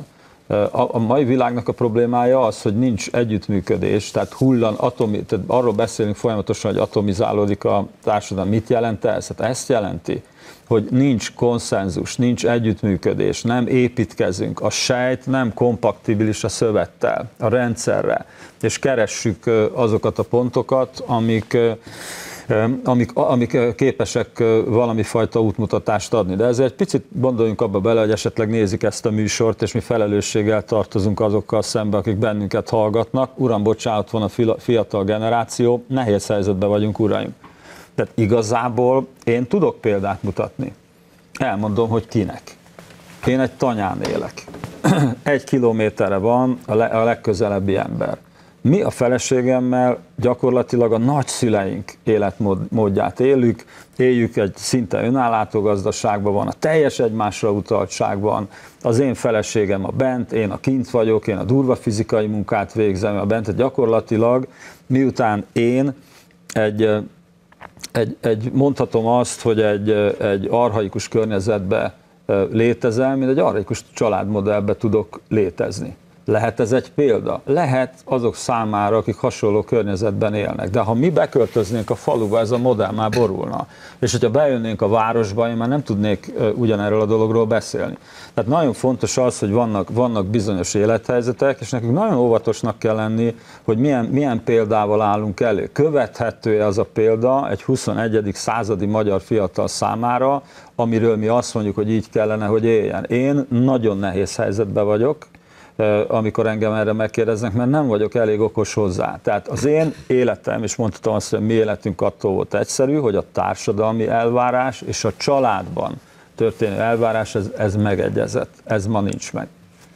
A, a mai világnak a problémája az, hogy nincs együttműködés, tehát hullan, atomi, tehát arról beszélünk folyamatosan, hogy atomizálódik a társadalom. Mit jelent ez? Hát ezt jelenti, hogy nincs konszenzus, nincs együttműködés, nem építkezünk, a sejt nem kompatibilis a szövettel, a rendszerrel, és keressük azokat a pontokat, amik, amik, amik képesek valami fajta útmutatást adni. De ezért egy picit gondoljunk abba bele, hogy esetleg nézik ezt a műsort, és mi felelősséggel tartozunk azokkal szembe, akik bennünket hallgatnak. Uram, bocsánat, van a fiatal generáció, nehéz helyzetben vagyunk, uraim. Tehát igazából én tudok példát mutatni. Elmondom, hogy kinek. Én egy tanyán élek. Egy kilométerre van a, le, a legközelebbi ember. Mi a feleségemmel gyakorlatilag a nagyszüleink életmódját élük, éljük egy szinte önállátó gazdaságban, van a teljes egymásra utaltságban, az én feleségem a bent, én a kint vagyok, én a durva fizikai munkát végzem a bent, tehát gyakorlatilag miután én egy Egy, egy, mondhatom azt, hogy egy, egy archaikus környezetbe létezem, mint egy archaikus családmodellbe tudok létezni. Lehet ez egy példa? Lehet azok számára, akik hasonló környezetben élnek. De ha mi beköltöznénk a faluba, ez a modell már borulna. És hogyha bejönnénk a városba, én már nem tudnék ugyanerről a dologról beszélni. Tehát nagyon fontos az, hogy vannak, vannak bizonyos élethelyzetek, és nekünk nagyon óvatosnak kell lenni, hogy milyen, milyen példával állunk elő. Követhető-e az a példa egy huszonegyedik századi magyar fiatal számára, amiről mi azt mondjuk, hogy így kellene, hogy éljen. Én nagyon nehéz helyzetben vagyok, amikor engem erre megkérdeznek, mert nem vagyok elég okos hozzá. Tehát az én életem, és mondhatom azt, hogy mi életünk attól volt egyszerű, hogy a társadalmi elvárás és a családban történő elvárás, ez, ez megegyezett. Ez ma nincs meg.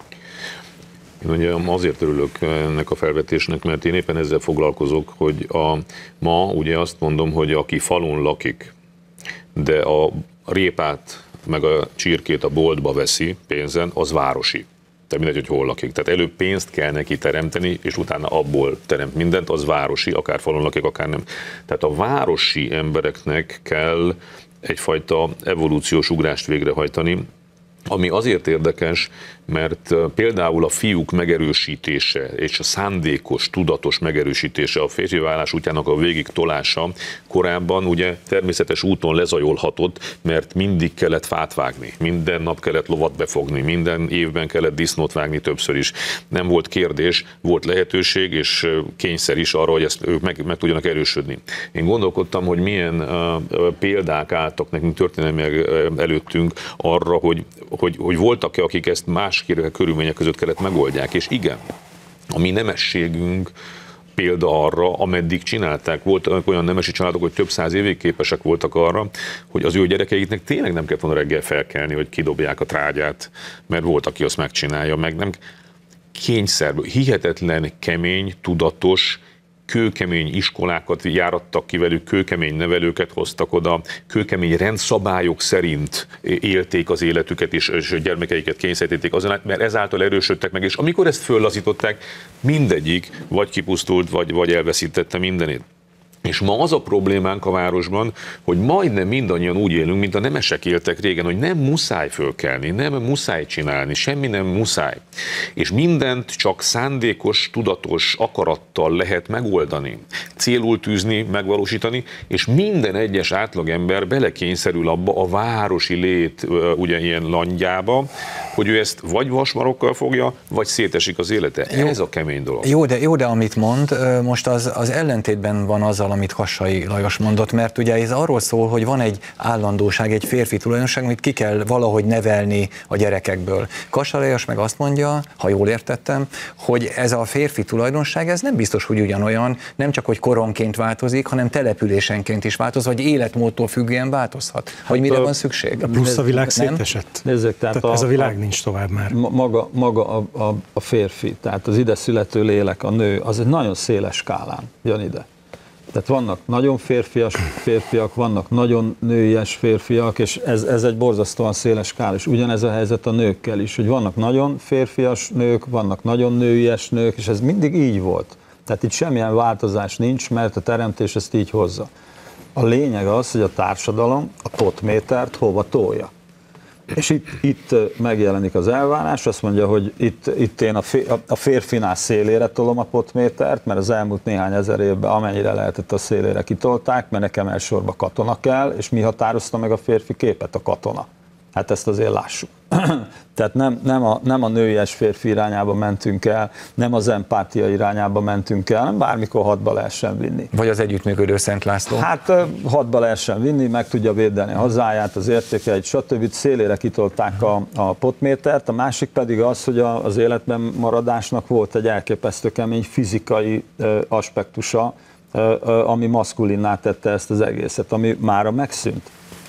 Én ugye azért örülök ennek a felvetésnek, mert én éppen ezzel foglalkozok, hogy a, ma ugye azt mondom, hogy aki falun lakik, de a répát meg a csirkét a boltba veszi pénzen, az városi. Tehát mindegy, hogy hol lakik. Tehát előbb pénzt kell neki teremteni, és utána abból teremt mindent, az városi, akár falun lakik, akár nem. Tehát a városi embereknek kell egyfajta evolúciós ugrást végrehajtani, ami azért érdekes, mert például a fiúk megerősítése és a szándékos, tudatos megerősítése, a férfi válás útjának a végig tolása korábban ugye természetes úton lezajolhatott, mert mindig kellett fát vágni, minden nap kellett lovat befogni, minden évben kellett disznót vágni többször is. Nem volt kérdés, volt lehetőség és kényszer is arra, hogy ezt ők meg, meg tudjanak erősödni. Én gondolkodtam, hogy milyen uh, példák álltak nekünk történelmileg uh, előttünk arra, hogy, hogy, hogy voltak-e, akik ezt más körülmények között kellett megoldják, és igen, a mi nemességünk példa arra, ameddig csinálták. Voltak olyan nemesi családok, hogy több száz évig képesek voltak arra, hogy az ő gyerekeiknek tényleg nem kellett volna reggel felkelni, hogy kidobják a trágyát, mert volt, aki azt megcsinálja, meg nem kényszerből. Hihetetlen, kemény, tudatos, kőkemény iskolákat járattak ki velük, kőkemény nevelőket hoztak oda, kőkemény rendszabályok szerint élték az életüket, és, és gyermekeiket kényszerítették azon, mert ezáltal erősödtek meg, és amikor ezt föllazították, mindegyik vagy kipusztult, vagy, vagy elveszítette mindenét. És ma az a problémánk a városban, hogy majdnem mindannyian úgy élünk, mint a nemesek éltek régen, hogy nem muszáj fölkelni, nem muszáj csinálni, semmi nem muszáj. És mindent csak szándékos, tudatos akarattal lehet megoldani, célul tűzni, megvalósítani, és minden egyes átlagember belekényszerül abba a városi lét ugye ilyen landjába, hogy ő ezt vagy vasmarokkal fogja, vagy szétesik az élete. Jó, ez a kemény dolog. Jó, de, jó, de amit mond, most az, az ellentétben van azzal, amit Kassai Lajos mondott, mert ugye ez arról szól, hogy van egy állandóság, egy férfi tulajdonság, amit ki kell valahogy nevelni a gyerekekből. Kassai Lajos meg azt mondja, ha jól értettem, hogy ez a férfi tulajdonság, ez nem biztos, hogy ugyanolyan, nem csak, hogy koronként változik, hanem településenként is változ, vagy életmódtól függően változhat. Hát hogy mire a, van szükség? Plusz a világ szétesett. Nézzük, tehát tehát a, ez a világ a, nincs tovább már. Maga, maga a, a, a férfi, tehát az ide születő lélek, a nő, az egy nagyon széles skálán jön ide. Tehát vannak nagyon férfias férfiak, vannak nagyon nőies férfiak, és ez, ez egy borzasztóan széles skál, és ugyanez a helyzet a nőkkel is, hogy vannak nagyon férfias nők, vannak nagyon nőies nők, és ez mindig így volt. Tehát itt semmilyen változás nincs, mert a teremtés ezt így hozza. A lényeg az, hogy a társadalom a totmétert hova tolja. És itt, itt megjelenik az elvárás, azt mondja, hogy itt, itt én a férfinál szélére tolom a potmétert, mert az elmúlt néhány ezer évben amennyire lehetett a szélére kitolták, mert nekem elsősorban katona kell, és mi határozta meg a férfi képet? A katona. Hát ezt azért lássuk. Tehát nem, nem, a, nem a nőies férfi irányába mentünk el, nem az empátia irányába mentünk el, hanem bármikor hadba lehessen vinni. Vagy az együttműködő Szent László? Hát hadba lehessen vinni, meg tudja védeni a hazáját, az értékeit, stb. Szélére kitolták a, a potmétert, a másik pedig az, hogy a, az életben maradásnak volt egy elképesztő kemény fizikai ö, aspektusa, ö, ö, ami maszkulinná tette ezt az egészet, ami mára megszűnt.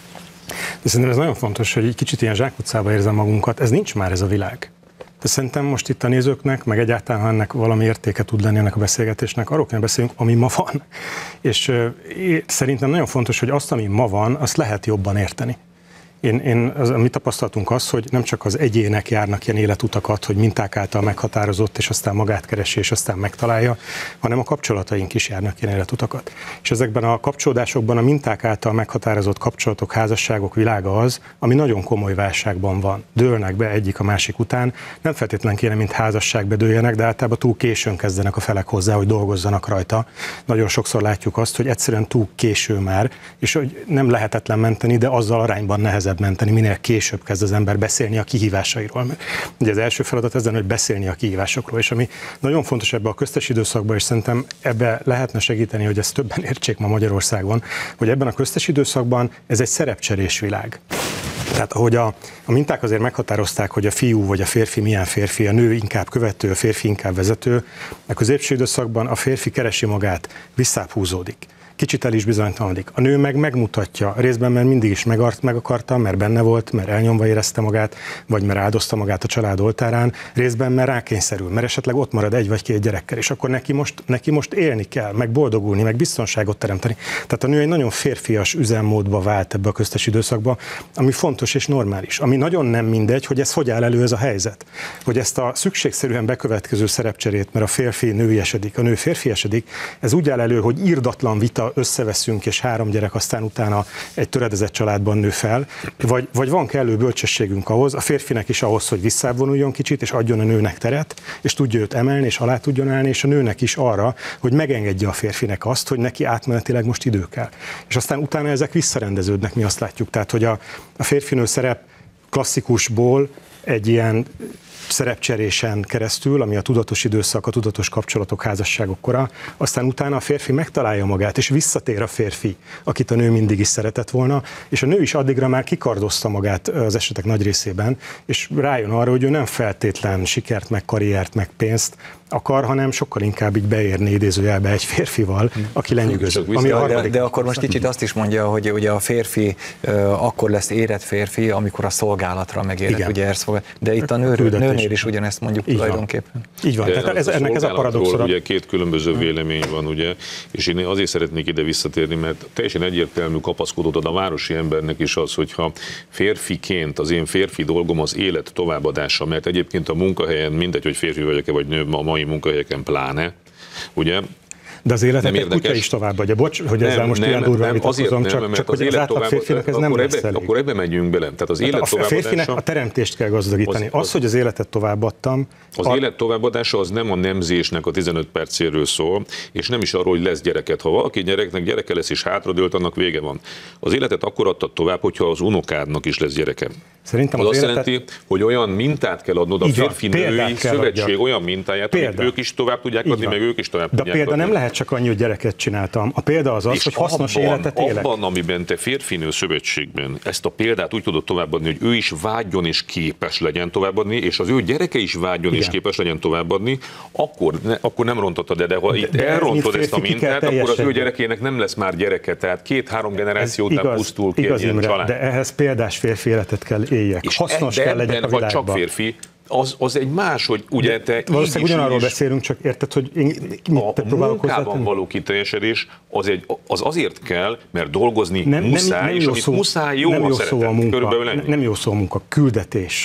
De szerintem ez nagyon fontos, hogy egy kicsit ilyen zsákutcába érzem magunkat, ez nincs már ez a világ. De szerintem most itt a nézőknek, meg egyáltalán, ha ennek valami értéke tud lenni ennek a beszélgetésnek, arról kell beszélünk, ami ma van. És euh, szerintem nagyon fontos, hogy azt, ami ma van, azt lehet jobban érteni. Én, én az, mi tapasztaltunk az, hogy nem csak az egyének járnak ilyen életutakat, hogy minták által meghatározott, és aztán magát keresi, és aztán megtalálja, hanem a kapcsolataink is járnak ilyen életutakat. És ezekben a kapcsolódásokban a minták által meghatározott kapcsolatok, házasságok világa az, ami nagyon komoly válságban van. Dőlnek be egyik a másik után, nem feltétlenül kéne, mint házasságba dőljenek, de általában túl későn kezdenek a felek hozzá, hogy dolgozzanak rajta. Nagyon sokszor látjuk azt, hogy egyszerűen túl késő már, és hogy nem lehetetlen menteni, de azzal arányban nehezebb menteni, minél később kezd az ember beszélni a kihívásairól. Ugye az első feladat ezen, hogy beszélni a kihívásokról, és ami nagyon fontos ebbe a köztes időszakban, és szerintem ebbe lehetne segíteni, hogy ezt többen értsék ma Magyarországon, hogy ebben a köztes időszakban ez egy szerepcserés világ. Tehát ahogy a, a minták azért meghatározták, hogy a fiú vagy a férfi milyen férfi, a nő inkább követő, a férfi inkább vezető, a középső időszakban a férfi keresi magát, visszább húzódik. Kicsit el is bizonytalanodik. A nő meg megmutatja, részben mert mindig is meg, meg akarta, mert benne volt, mert elnyomva érezte magát, vagy mert áldozta magát a család oltárán, részben mert rákényszerül, mert esetleg ott marad egy vagy két gyerekkel, és akkor neki most, neki most élni kell, meg boldogulni, meg biztonságot teremteni. Tehát a nő egy nagyon férfias üzemmódba vált ebbe a köztes időszakba, ami fontos és normális. Ami nagyon nem mindegy, hogy ez hogy áll elő ez a helyzet. Hogy ezt a szükségszerűen bekövetkező szerepcserét, mert a férfi nőiesedik, a nő férfiesedik, ez úgy áll elő, hogy irdatlan vita, összeveszünk, és három gyerek aztán utána egy töredezett családban nő fel, vagy, vagy van kellő bölcsességünk ahhoz, a férfinek is ahhoz, hogy visszavonuljon kicsit, és adjon a nőnek teret, és tudja őt emelni, és alá tudjon állni, és a nőnek is arra, hogy megengedje a férfinek azt, hogy neki átmenetileg most idő kell. És aztán utána ezek visszarendeződnek, mi azt látjuk. Tehát, hogy a, a férfinő szerep klasszikusból egy ilyen szerepcserésen keresztül, ami a tudatos időszak, a tudatos kapcsolatok, házasságok kora, aztán utána a férfi megtalálja magát, és visszatér a férfi, akit a nő mindig is szeretett volna, és a nő is addigra már kikardozta magát az esetek nagy részében, és rájön arra, hogy ő nem feltétlen sikert, meg karriert, meg pénzt akar, hanem sokkal inkább így beérni idézőjelbe egy férfival, aki lenyűgöző. Ami de, de akkor most kicsit azt is mondja, hogy ugye a férfi uh, akkor lesz érett férfi, amikor a szolgálatra megérett, ugye erszfogad. De itt a nő, nőnél is ugyanezt mondjuk így tulajdonképpen. Van. Így van, de tehát ez, ennek ez a paradoxora. Ugye két különböző vélemény van, ugye, és én azért szeretnék ide visszatérni, mert teljesen egyértelmű kapaszkodódott a városi embernek is az, hogyha férfiként az én férfi dolgom az élet továbbadása, mert egyébként a munkahelyen mindegy, hogy férfi vagyok-e vagy nő, a mai munkahelyeken pláne, ugye? De az életet egy kutya is továbbadja. Bocs, hogy ezzel most ilyen durván vitatkozom, csak, csak hogy az átlag férfinak ez nem lesz elég. Akkor ebbe megyünk bele. Tehát az élet a férfinek a teremtést kell gazdagítani. Az, az, az hogy az életet továbbadtam. Az a... élet továbbadása az nem a nemzésnek a tizenöt percéről szól, és nem is arról, hogy lesz gyereket. Ha valaki gyereknek gyereke lesz és hátradőlt, annak vége van. Az életet akkor adtad tovább, hogyha az unokádnak is lesz gyereke. Szerintem az, az azt életet... jelenti, hogy olyan mintát kell adnod a férfi-női szövetség adjak. Olyan mintáját, hogy ők is tovább tudják adni, meg ők is tovább tudják adni. De példa nem lehet csak annyi, hogy gyereket csináltam. A példa az az, és hogy hasznos abban, életet élek. Abban, amiben te férfinő szövetségben ezt a példát úgy tudod továbbadni, hogy ő is vágyjon és képes legyen továbbadni, és az ő gyereke is vágyjon Igen. és képes legyen továbbadni, akkor, ne, akkor nem rontottad el, de ha itt de elrontod ezt a mintát, akkor az ő gyerekének nem lesz már gyereke, tehát két-három generáció után igaz, pusztul ki egy ilyen család. De ehhez példás férfi életet kell éljek. És hasznos kell legyek a világban. Csak férfi, Az, az egy más, hogy ugye te valószínűleg ugyanarról is, beszélünk, csak érted, hogy én, mit te próbálok hozzátenni? A munkában való kiteljesedés az, egy, az azért kell, mert dolgozni nem, muszáj, nem, nem és amit szó, muszáj, jó nem a jó szeretet. Szó a munka, Körülbelül ennyi. Nem jó szó a munka, küldetés.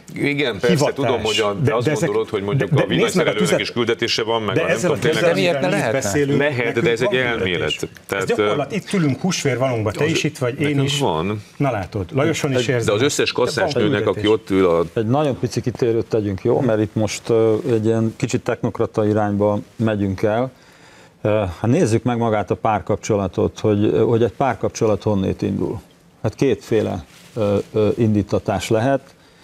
Igen, persze, hivatás. tudom, hogy a, de, de azt de gondolod, ezek, hogy mondjuk de, a villanyszerelőnek tüzet... is küldetése van, meg de a nem ezzel tudom, a tényleg. miért ne beszélünk, Lehet, de ez egy elmélet. Tehát, ez gyakorlat, itt ülünk húsvérvalónkba, te is itt vagy, én is. Van. Na látod, Lajoson is érzem. De az összes kasszásnőnek, aki ott ül a... Egy nagyon pici kitérőt tegyünk, jó? Mert itt most egy ilyen kicsit technokrata irányba megyünk el. Hát nézzük meg magát a párkapcsolatot, hogy, hogy egy párkapcsolat honnét indul. Hát kétféle indítatás lehet.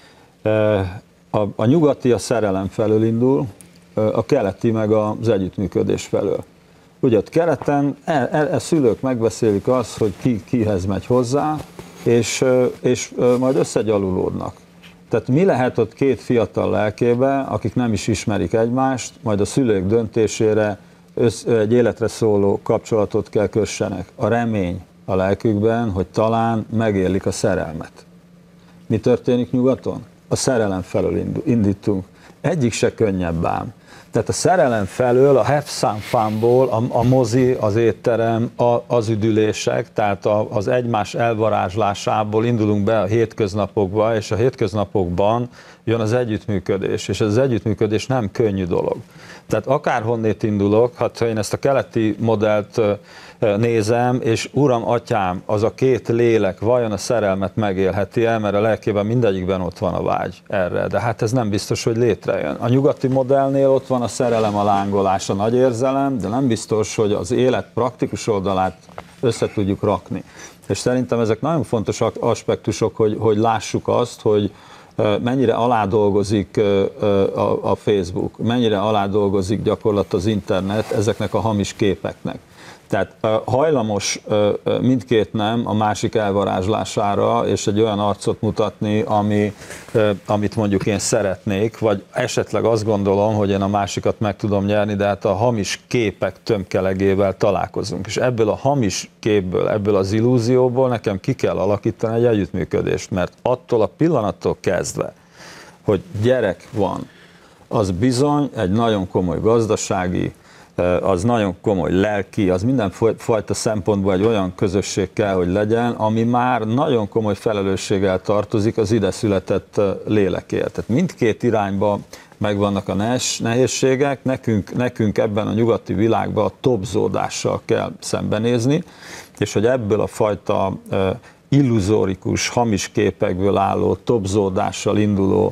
A, a nyugati a szerelem felől indul, a keleti meg az együttműködés felől. Ugye ott keleten e, e, e szülők megbeszélik azt, hogy ki kihez megy hozzá, és, és majd összegyalulódnak. Tehát mi lehet ott két fiatal lelkébe, akik nem is ismerik egymást, majd a szülők döntésére össz, egy életre szóló kapcsolatot kell kössenek. A remény a lelkükben, hogy talán megélik a szerelmet. Mi történik nyugaton? A szerelem felől indítunk. Egyik se könnyebb ám. Tehát a szerelem felől, a have some funból, a, a mozi, az étterem, a, az üdülések, tehát a, az egymás elvarázslásából indulunk be a hétköznapokba, és a hétköznapokban jön az együttműködés, és ez az együttműködés nem könnyű dolog. Tehát akárhonnét indulok, hát ha én ezt a keleti modellt nézem, és uram, atyám, az a két lélek vajon a szerelmet megélheti el, mert a lelkében mindegyikben ott van a vágy erre, de hát ez nem biztos, hogy létrejön. A nyugati modellnél ott van a szerelem, a lángolás, a nagy érzelem, de nem biztos, hogy az élet praktikus oldalát össze tudjuk rakni. És szerintem ezek nagyon fontos aspektusok, hogy, hogy lássuk azt, hogy mennyire aládolgozik a Facebook, mennyire aládolgozik gyakorlat az internet ezeknek a hamis képeknek. Tehát hajlamos mindkét nem a másik elvarázslására, és egy olyan arcot mutatni, ami, amit mondjuk én szeretnék, vagy esetleg azt gondolom, hogy én a másikat meg tudom nyerni, de hát a hamis képek tömkelegével találkozunk. És ebből a hamis képből, ebből az illúzióból nekem ki kell alakítani egy együttműködést, mert attól a pillanattól kezdve, hogy gyerek van, az bizony egy nagyon komoly gazdasági, az nagyon komoly lelki, az mindenfajta szempontból egy olyan közösség kell, hogy legyen, ami már nagyon komoly felelősséggel tartozik az ide született lélekért. Tehát mindkét irányba megvannak a nehézségek, nekünk, nekünk ebben a nyugati világban a topzódással kell szembenézni, és hogy ebből a fajta illuzórikus, hamis képekből álló, topzódással induló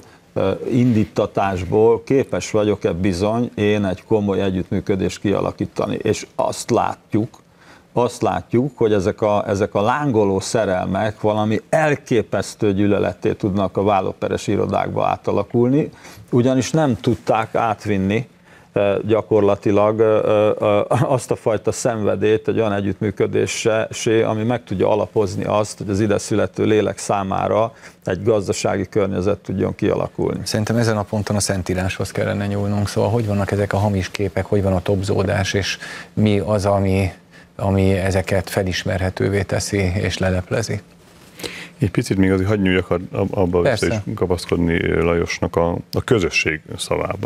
indítatásból képes vagyok-e bizony én egy komoly együttműködést kialakítani. És azt látjuk, azt látjuk, hogy ezek a, ezek a lángoló szerelmek valami elképesztő gyűlöletté tudnak a vállóperes irodákba átalakulni, ugyanis nem tudták átvinni gyakorlatilag azt a fajta szenvedélyt egy olyan együttműködésé, ami meg tudja alapozni azt, hogy az ide születő lélek számára egy gazdasági környezet tudjon kialakulni. Szerintem ezen a ponton a Szentíráshoz kellene nyúlnunk, szóval hogy vannak ezek a hamis képek, hogy van a topzódás, és mi az, ami, ami ezeket felismerhetővé teszi és leleplezi? Egy picit még azért hadd nyúljak abba vissza is kapaszkodni Lajosnak a, a közösség szavába.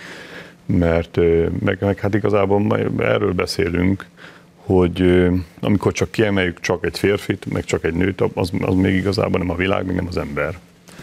Mert meg, meg hát igazából erről beszélünk, hogy amikor csak kiemeljük csak egy férfit, meg csak egy nőt, az, az még igazából nem a világ, még nem az ember.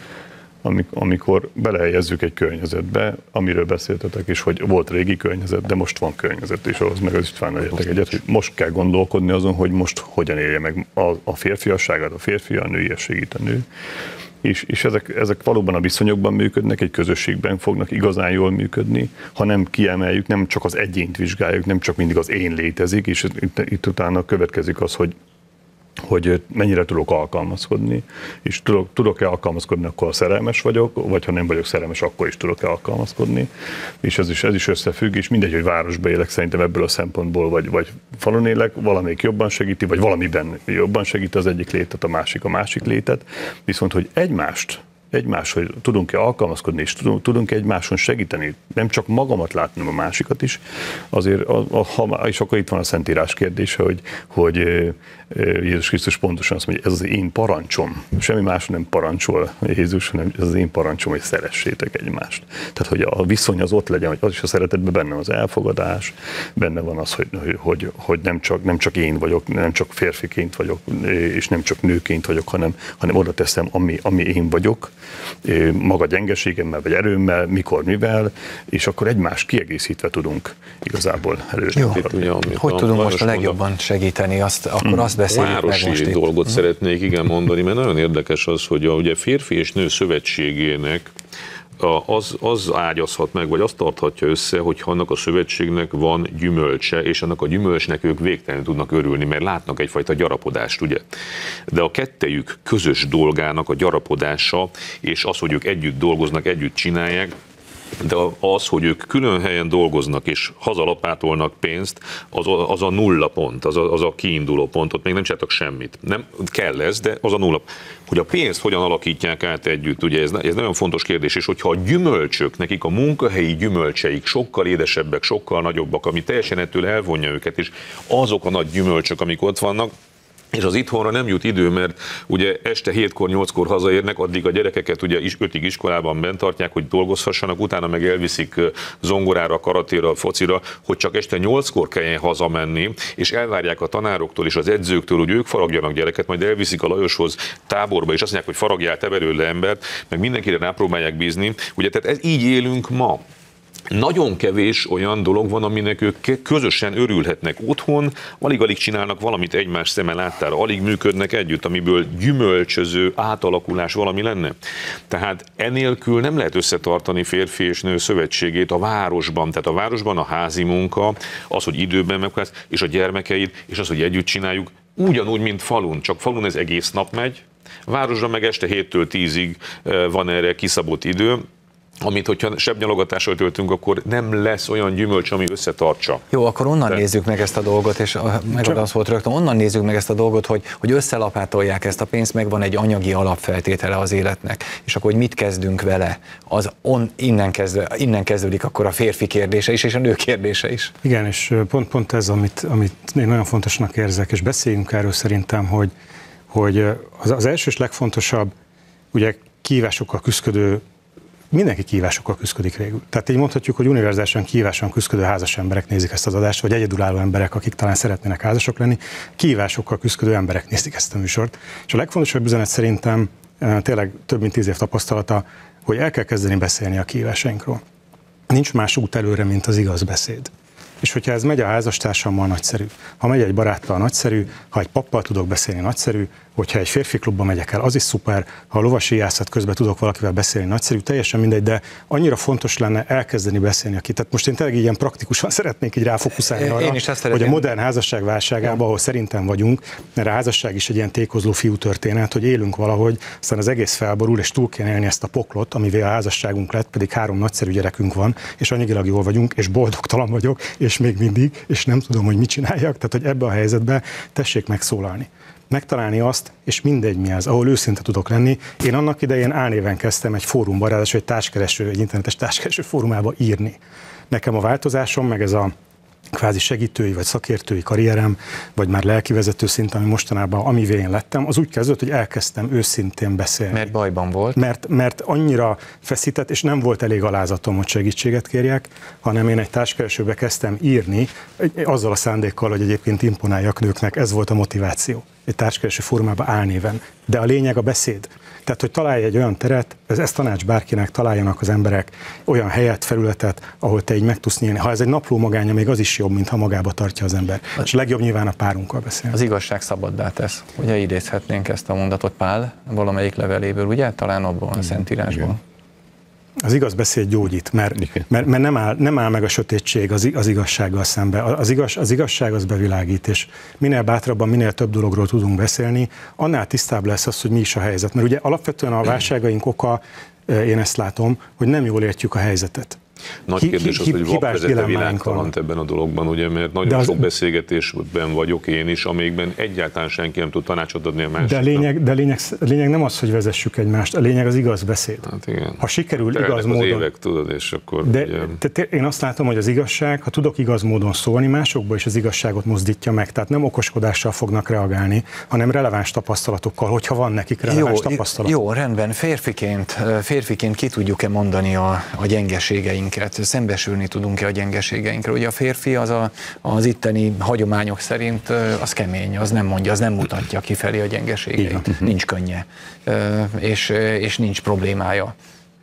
Amikor belehelyezzük egy környezetbe, amiről beszéltetek is, hogy volt régi környezet, de most van környezet, és ahhoz meg az István értek egyet, hogy most kell gondolkodni azon, hogy most hogyan élje meg a, a férfiasságát a férfi, a nőiességét a nő. És, és ezek, ezek valóban a viszonyokban működnek, egy közösségben fognak igazán jól működni, ha nem kiemeljük, nem csak az egyént vizsgáljuk, nem csak mindig az én létezik, és itt, itt utána következik az, hogy hogy mennyire tudok alkalmazkodni, és tudok, tudok-e alkalmazkodni, akkor szerelmes vagyok, vagy ha nem vagyok szerelmes, akkor is tudok-e alkalmazkodni, és ez is, ez is összefügg, és mindegy, hogy városba élek, szerintem ebből a szempontból, vagy, vagy falun élek, valamelyik jobban segíti, vagy valamiben jobban segíti az egyik létet, a másik a másik létet, viszont hogy egymást egymás, hogy tudunk-e alkalmazkodni, és tudunk, tudunk-e egymáson segíteni, nem csak magamat látni, hanem a másikat is, azért, a, a, és akkor itt van a Szentírás kérdése, hogy, hogy Jézus Krisztus pontosan azt mondja, ez az én parancsom, semmi más nem parancsol Jézus, hanem ez az én parancsom, hogy szeressétek egymást. Tehát, hogy a viszony az ott legyen, hogy az is a szeretetben benne az elfogadás, benne van az, hogy, hogy, hogy nem, csak, nem csak én vagyok, nem csak férfiként vagyok, és nem csak nőként vagyok, hanem, hanem oda teszem, ami, ami én vagyok, maga gyengeségemmel vagy erőmmel, mikor, mivel, és akkor egymást kiegészítve tudunk igazából előre. Jó, ugye, hogy tudunk most a legjobban segíteni, azt, akkor hmm. azt beszéljük meg most itt. dolgot hmm. szeretnék igen mondani, mert nagyon érdekes az, hogy a ugye férfi és nő szövetségének Az, az ágyazhat meg, vagy azt tarthatja össze, hogy annak a szövetségnek van gyümölcse, és annak a gyümölcsnek ők végtelenül tudnak örülni, mert látnak egyfajta gyarapodást, ugye? De a kettejük közös dolgának a gyarapodása, és az, hogy ők együtt dolgoznak, együtt csinálják, de az, hogy ők külön helyen dolgoznak és hazalapátolnak pénzt, az a, az a nulla pont, az a, az a kiinduló pont, ott még nem csináltak semmit. Nem kell ez, de az a nulla. Hogy a pénzt hogyan alakítják át együtt, ugye ez, ez nagyon fontos kérdés, és hogyha a gyümölcsök, nekik a munkahelyi gyümölcseik sokkal édesebbek, sokkal nagyobbak, ami teljesen ettől elvonja őket, és azok a nagy gyümölcsök, amik ott vannak, és az itthonra nem jut idő, mert ugye este hétkor, nyolckor hazaérnek, addig a gyerekeket ugye ötig iskolában bent tartják, hogy dolgozhassanak, utána meg elviszik zongorára, karatéra, focira, hogy csak este nyolckor kelljen hazamenni, és elvárják a tanároktól és az edzőktől, hogy ők faragjanak gyereket, majd elviszik a Lajoshoz táborba, és azt mondják, hogy faragjál te belőle embert, meg mindenkire rápróbálják bízni. Ugye, tehát ez, így élünk ma. Nagyon kevés olyan dolog van, aminek ők közösen örülhetnek otthon, alig-alig csinálnak valamit egymás szeme láttára, alig működnek együtt, amiből gyümölcsöző átalakulás valami lenne. Tehát enélkül nem lehet összetartani férfi és nő szövetségét a városban. Tehát a városban a házi munka, az, hogy időben megkapsz, és a gyermekeid, és az, hogy együtt csináljuk, ugyanúgy, mint falun, csak falun ez egész nap megy, városban meg este héttől tízig van erre kiszabott idő, amit, hogyha sebnyalogatással töltünk, akkor nem lesz olyan gyümölcs, ami összetartsa. Jó, akkor onnan De... nézzük meg ezt a dolgot, és megad az volt rögtön, onnan nézzük meg ezt a dolgot, hogy, hogy összelapátolják ezt a pénzt, meg van egy anyagi alapfeltétele az életnek, és akkor hogy mit kezdünk vele, az on, innen, kezd, innen kezdődik akkor a férfi kérdése is, és a nő kérdése is. Igen, és pont, pont ez, amit, amit én nagyon fontosnak érzek, és beszéljünk erről szerintem, hogy, hogy az, az első és legfontosabb, ugye kihívásokkal küzdő mindenki kihívásokkal küzdik végül. Tehát így mondhatjuk, hogy univerzálisan kihíváson küzdő házas emberek nézik ezt az adást, vagy egyedülálló emberek, akik talán szeretnének házasok lenni, kihívásokkal küzdő emberek nézik ezt a műsort. És a legfontosabb üzenet szerintem tényleg több mint tíz év tapasztalata, hogy el kell kezdeni beszélni a kihívásainkról. Nincs más út előre, mint az igaz beszéd. És hogyha ez megy a házastársammal, nagyszerű. Ha megy egy baráttal, nagyszerű. Ha egy pappal tudok beszélni, nagyszerű. Hogyha egy férfi klubba megyek el, az is szuper. Ha a lovasíjászat közben tudok valakivel beszélni, nagyszerű. Teljesen mindegy, de annyira fontos lenne elkezdeni beszélni aki. Tehát most én tényleg ilyen praktikusan szeretnék így ráfokuszálni arra, én is hogy a modern házasság válságában, ahol szerintem vagyunk, mert a házasság is egy ilyen tékozló fiú történet, hogy élünk valahogy, aztán az egész felborul, és túl kéne élni ezt a poklot, amivel a házasságunk lett, pedig három nagyszerű gyerekünk van, és anyagilag jól vagyunk, és boldogtalan vagyok, és még mindig, és nem tudom, hogy mit csináljak, tehát hogy ebbe a helyzetbe tessék megszólalni. Megtalálni azt, és mindegy mi az, ahol őszinte tudok lenni. Én annak idején álnéven kezdtem egy fórumban, ráadásul egy társkereső, egy internetes társkereső fórumába írni. Nekem a változásom, meg ez a kvázi segítői vagy szakértői karrierem, vagy már lelkivezető szint, ami mostanában, amivel én lettem, az úgy kezdődött, hogy elkezdtem őszintén beszélni. Mert bajban volt. Mert, mert annyira feszített, és nem volt elég alázatom, hogy segítséget kérjek, hanem én egy társkeresőbe kezdtem írni, azzal a szándékkal, hogy egyébként imponáljak nőknek, ez volt a motiváció. Egy társkereső formában álnéven. De a lényeg a beszéd. Tehát, hogy találj egy olyan teret, ez, ez tanács bárkinek, találjanak az emberek olyan helyet, felületet, ahol te így meg tudsz nyílni. Ha ez egy napló magánya, még az is jobb, mint ha magába tartja az ember. Az, és legjobb nyilván a párunkkal beszélni. Az igazság szabaddá tesz. Ugye idézhetnénk ezt a mondatot Pál valamelyik leveléből, ugye? Talán abból a Szentírásból. Az igaz beszéd gyógyít, mert, mert, mert nem, áll, nem áll meg a sötétség az, az igazsággal szembe. Az, igaz, az igazság az bevilágít, és minél bátrabban, minél több dologról tudunk beszélni, annál tisztább lesz az, hogy mi is a helyzet. Mert ugye alapvetően a válságaink oka, én ezt látom, hogy nem jól értjük a helyzetet. Nagy kérdés az, hogy vakvezete világtalant ebben a dologban, ugye, mert nagyon az... sok beszélgetésben vagyok én is, amelyikben egyáltalán senki nem tud tanácsot adni a másiknak. De lényeg, de lényeg, lényeg nem az, hogy vezessük egymást, a lényeg az igaz beszéd. Hát igen. Ha sikerül Telnek igaz az módon... évek, tudod, és akkor... De, ugye... de én azt látom, hogy az igazság, ha tudok igaz módon szólni, másokból is az igazságot mozdítja meg, tehát nem okoskodással fognak reagálni, hanem releváns tapasztalatokkal, hogyha van nekik releváns jó, tapasztalatok. Jó, rendben, férfiként, férfiként ki tudjuk-e mondani a, a gyengeségeinket? gyengeségeinket, szembesülni tudunk-e a gyengeségeinkre. Ugye a férfi az a, az itteni hagyományok szerint az kemény, az nem mondja, az nem mutatja kifelé a gyengeségeit. Nincs könnye, és, és nincs problémája.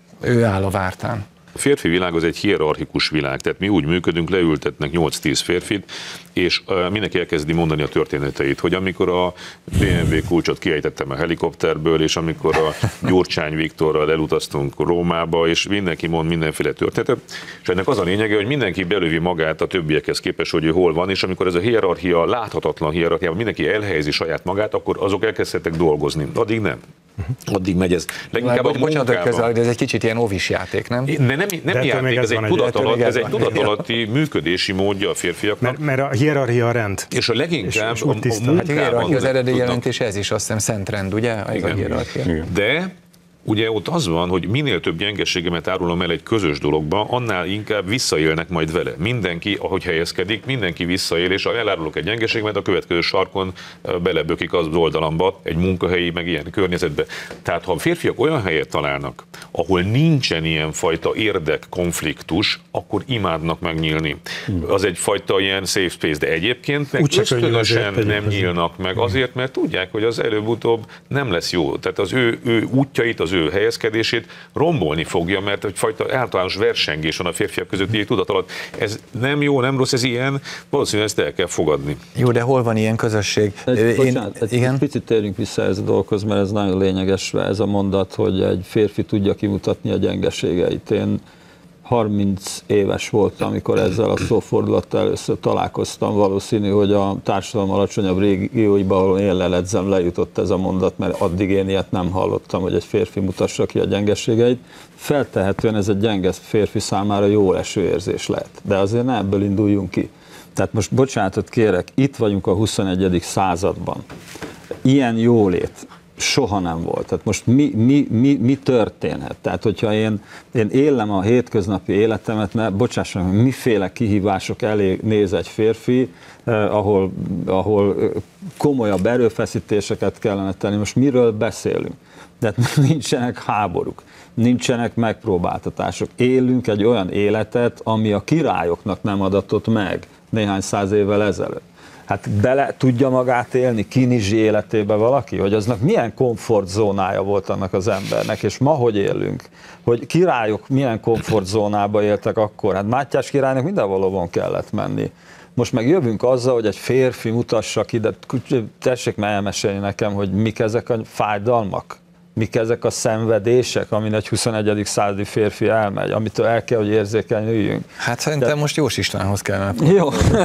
Ő áll a vártán. A férfi világ az egy hierarchikus világ, tehát mi úgy működünk, leültetnek nyolc-tíz férfit, és uh, mindenki elkezdi mondani a történeteit, hogy amikor a bé em vé kulcsot kiejtettem a helikopterből, és amikor a Gyurcsány Viktorral elutaztunk Rómába, és mindenki mond mindenféle történetet, és ennek az a lényege, hogy mindenki belövi magát a többiekhez képest, hogy ő hol van, és amikor ez a hierarchia, láthatatlan hierarchia, mindenki elhelyezi saját magát, akkor azok elkezdhetek dolgozni. Addig nem. Addig megy ez. Leginkább a munkában. De ez egy kicsit ilyen óvis játék, nem? Ne, nem, nem játék, ez egy, tudatalatt, ez egy tudatalatti működési módja a férfiaknak. Mert, mert a hierarchia a rend. És a leginkább és, és a, a munkában... Hát az eredeti jelentés ez is, azt hiszem szent rend, ugye? Ez a hierarchia. De ugye ott az van, hogy minél több gyengeségemet árulom el egy közös dologba, annál inkább visszaélnek majd vele. Mindenki, ahogy helyezkedik, mindenki visszaél, és ha elárulok egy gyengeségemet, a következő sarkon belebökik az oldalamba, egy munkahelyi, meg ilyen környezetbe. Tehát ha a férfiak olyan helyet találnak, ahol nincsen ilyen fajta érdekkonfliktus, akkor imádnak megnyílni. Az egyfajta ilyen safe space, de egyébként meg ösztönösen nem nyílnak meg azért, mert tudják, hogy az előbb-utóbb nem lesz jó. Tehát az ő, ő útjait, az ő helyezkedését rombolni fogja, mert egyfajta általános versengés van a férfiak között, így tudat alatt. Ez nem jó, nem rossz, ez ilyen, valószínűleg ezt el kell fogadni. Jó, de hol van ilyen közösség? Egy, Én, bocsánat, egy igen? picit térjünk vissza ez a dolgokhoz, mert ez nagyon lényeges, ez a mondat, hogy egy férfi tudja kimutatni a gyengeségeit. Én harminc éves voltam, amikor ezzel a szófordulattal először találkoztam. Valószínű, hogy a társadalom alacsonyabb régióiban, ahol én leledzem, lejutott ez a mondat, mert addig én ilyet nem hallottam, hogy egy férfi mutassa ki a gyengeségeit. Feltehetően ez egy gyenge férfi számára jó eső érzés lehet, de azért ne ebből induljunk ki. Tehát most bocsánatot kérek, itt vagyunk a huszonegyedik században. Ilyen jólét soha nem volt. Tehát most mi, mi, mi, mi történhet? Tehát, hogyha én, én élem a hétköznapi életemet, mert bocsássanak, miféle kihívások elé néz egy férfi, eh, ahol, ahol komolyabb erőfeszítéseket kellene tenni. Most miről beszélünk? De nincsenek háborúk, nincsenek megpróbáltatások. Élünk egy olyan életet, ami a királyoknak nem adatott meg néhány száz évvel ezelőtt. Hát bele tudja magát élni Kinizsi életébe valaki, hogy aznak milyen komfortzónája volt annak az embernek, és ma hogy élünk, hogy királyok milyen komfortzónába éltek akkor, hát Mátyás királynak mindenvalóban kellett menni. Most meg jövünk azzal, hogy egy férfi mutassa ki, de tessék már elmesélni nekem, hogy mik ezek a fájdalmak, mik ezek a szenvedések, amin egy huszonegyedik századi férfi elmegy, amitől el kell, hogy érzékenyüljünk. Hát szerintem de... most Jós Istvánhoz kellene. Jó.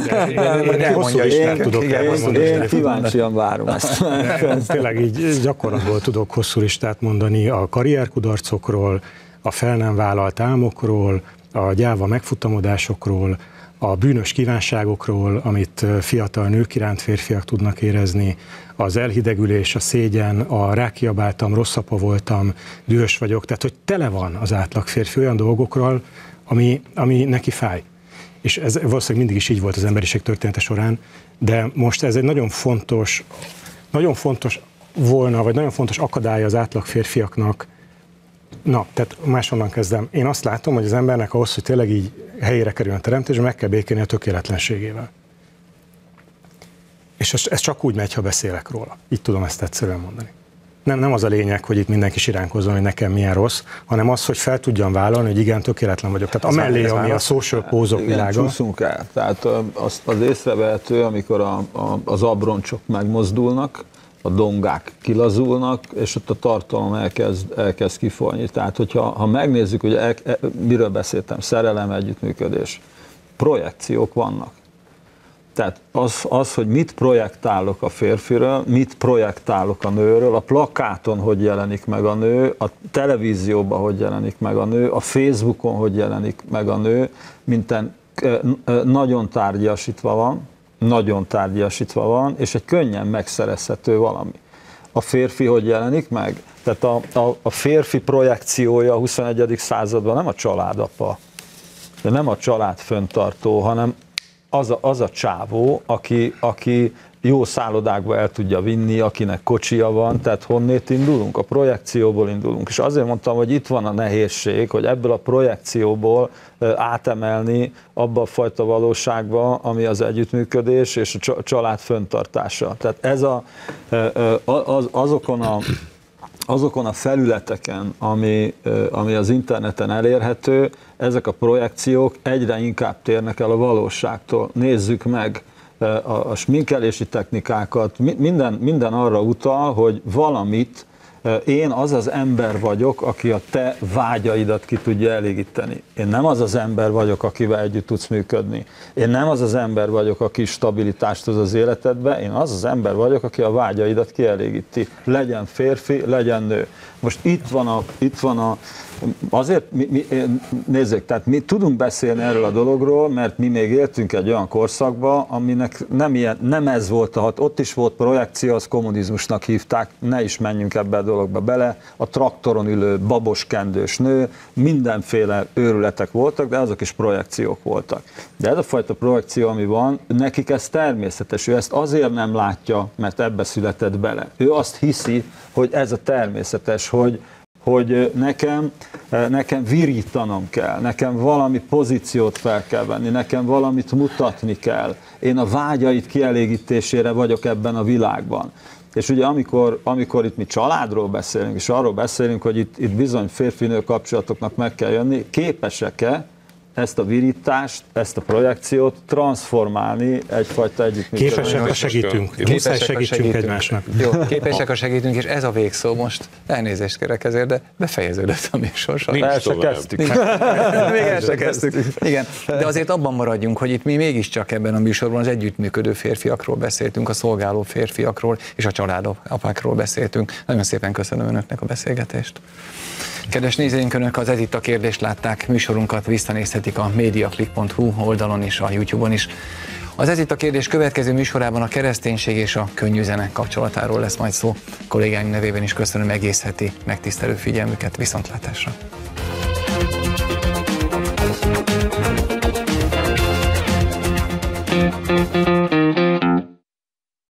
Én kíváncsian várom ezt. Tényleg így gyakorlatból tudok hosszú listát mondani a karrierkudarcokról, a fel nem vállalt álmokról, a gyáva megfutamodásokról, a bűnös kívánságokról, amit fiatal nők iránt férfiak tudnak érezni, az elhidegülés, a szégyen, a rákiabáltam, rossz apa voltam, dühös vagyok, tehát hogy tele van az átlag férfi olyan dolgokról, ami, ami neki fáj. És ez valószínűleg mindig is így volt az emberiség története során, de most ez egy nagyon fontos, nagyon fontos volna, vagy nagyon fontos akadálya az átlag férfiaknak. Na, tehát máshonnan kezdem. Én azt látom, hogy az embernek ahhoz, hogy tényleg így helyére kerüljön a teremtés, meg kell békélni a tökéletlenségével. És ez, ez csak úgy megy, ha beszélek róla. Így tudom ezt egyszerűen mondani. Nem, nem az a lényeg, hogy itt mindenki siránkozzon, hogy nekem milyen rossz, hanem az, hogy fel tudjam vállalni, hogy igen, tökéletlen vagyok. Tehát amellé, ami a social pózok igen, világa. Csúszunk el. Tehát az, az észrevehető, amikor a, a, az abroncsok megmozdulnak, a dongák kilazulnak, és ott a tartalom elkezd, elkezd kifolyni. Tehát, hogyha ha megnézzük, hogy el, el, miről beszéltem, szerelem, együttműködés, projekciók vannak. Tehát az, az, hogy mit projektálok a férfiről, mit projektálok a nőről, a plakáton hogy jelenik meg a nő, a televízióban hogy jelenik meg a nő, a Facebookon hogy jelenik meg a nő, minten nagyon tárgyasítva van, nagyon tárgyasítva van, és egy könnyen megszerezhető valami. A férfi hogy jelenik meg? Tehát a, a, a férfi projekciója a huszonegyedik században nem a családapa, de nem a család fenntartó, hanem az a, az a csávó, aki, aki jó szállodákba el tudja vinni, akinek kocsia van, tehát honnét indulunk? A projekcióból indulunk. És azért mondtam, hogy itt van a nehézség, hogy ebből a projekcióból átemelni abba a fajta valóságba, ami az együttműködés és a család fenntartása. Tehát ez a, az, azokon a azokon a felületeken, ami, ami az interneten elérhető, ezek a projekciók egyre inkább térnek el a valóságtól. Nézzük meg a, a sminkelési technikákat, minden, minden arra utal, hogy valamit én az az ember vagyok, aki a te vágyaidat ki tudja elégíteni. Én nem az az ember vagyok, akivel együtt tudsz működni. Én nem az az ember vagyok, aki stabilitást hoz az életedbe, én az az ember vagyok, aki a vágyaidat kielégíti. Legyen férfi, legyen nő. Most itt van a, itt van a azért, mi, mi, nézzék, tehát mi tudunk beszélni erről a dologról, mert mi még éltünk egy olyan korszakba, aminek nem, ilyen, nem ez volt, a, ott is volt projekció, azt kommunizmusnak hívták, ne is menjünk ebbe a dologba bele, a traktoron ülő baboskendős nő, mindenféle őrületek voltak, de azok is projekciók voltak. De ez a fajta projekció, ami van, nekik ez természetes, ő ezt azért nem látja, mert ebbe született bele. Ő azt hiszi, hogy ez a természetes, hogy hogy nekem, nekem virítanom kell, nekem valami pozíciót fel kell venni, nekem valamit mutatni kell. Én a vágyait kielégítésére vagyok ebben a világban. És ugye amikor, amikor itt mi családról beszélünk, és arról beszélünk, hogy itt, itt bizony férfi-nő kapcsolatoknak meg kell jönni, képesek-e ezt a virítást, ezt a projekciót transformálni egyfajta együttműködésre. Képesek a segítünk. Képesek segítünk, segítünk egymásnak. Jó, képesek a segítünk, és ez a végszó most. Elnézést kérek ezért, de befejeződött a műsor. El se kezdtük. Még el se kezdtük. Igen, de azért abban maradjunk, hogy itt mi mégiscsak ebben a műsorban az együttműködő férfiakról beszéltünk, a szolgáló férfiakról és a családapákról beszéltünk. Nagyon szépen köszönöm önöknek a beszélgetést. Kedves nézőink, önök az Ez itt a kérdést látták, műsorunkat visszanézhetik a mediaclick pont hu oldalon és a YouTube-on is. Az Ez itt a kérdés következő műsorában a kereszténység és a könnyű zene kapcsolatáról lesz majd szó. Kollégáim nevében is köszönöm egész heti megtisztelő figyelmüket, viszontlátásra! Thank you.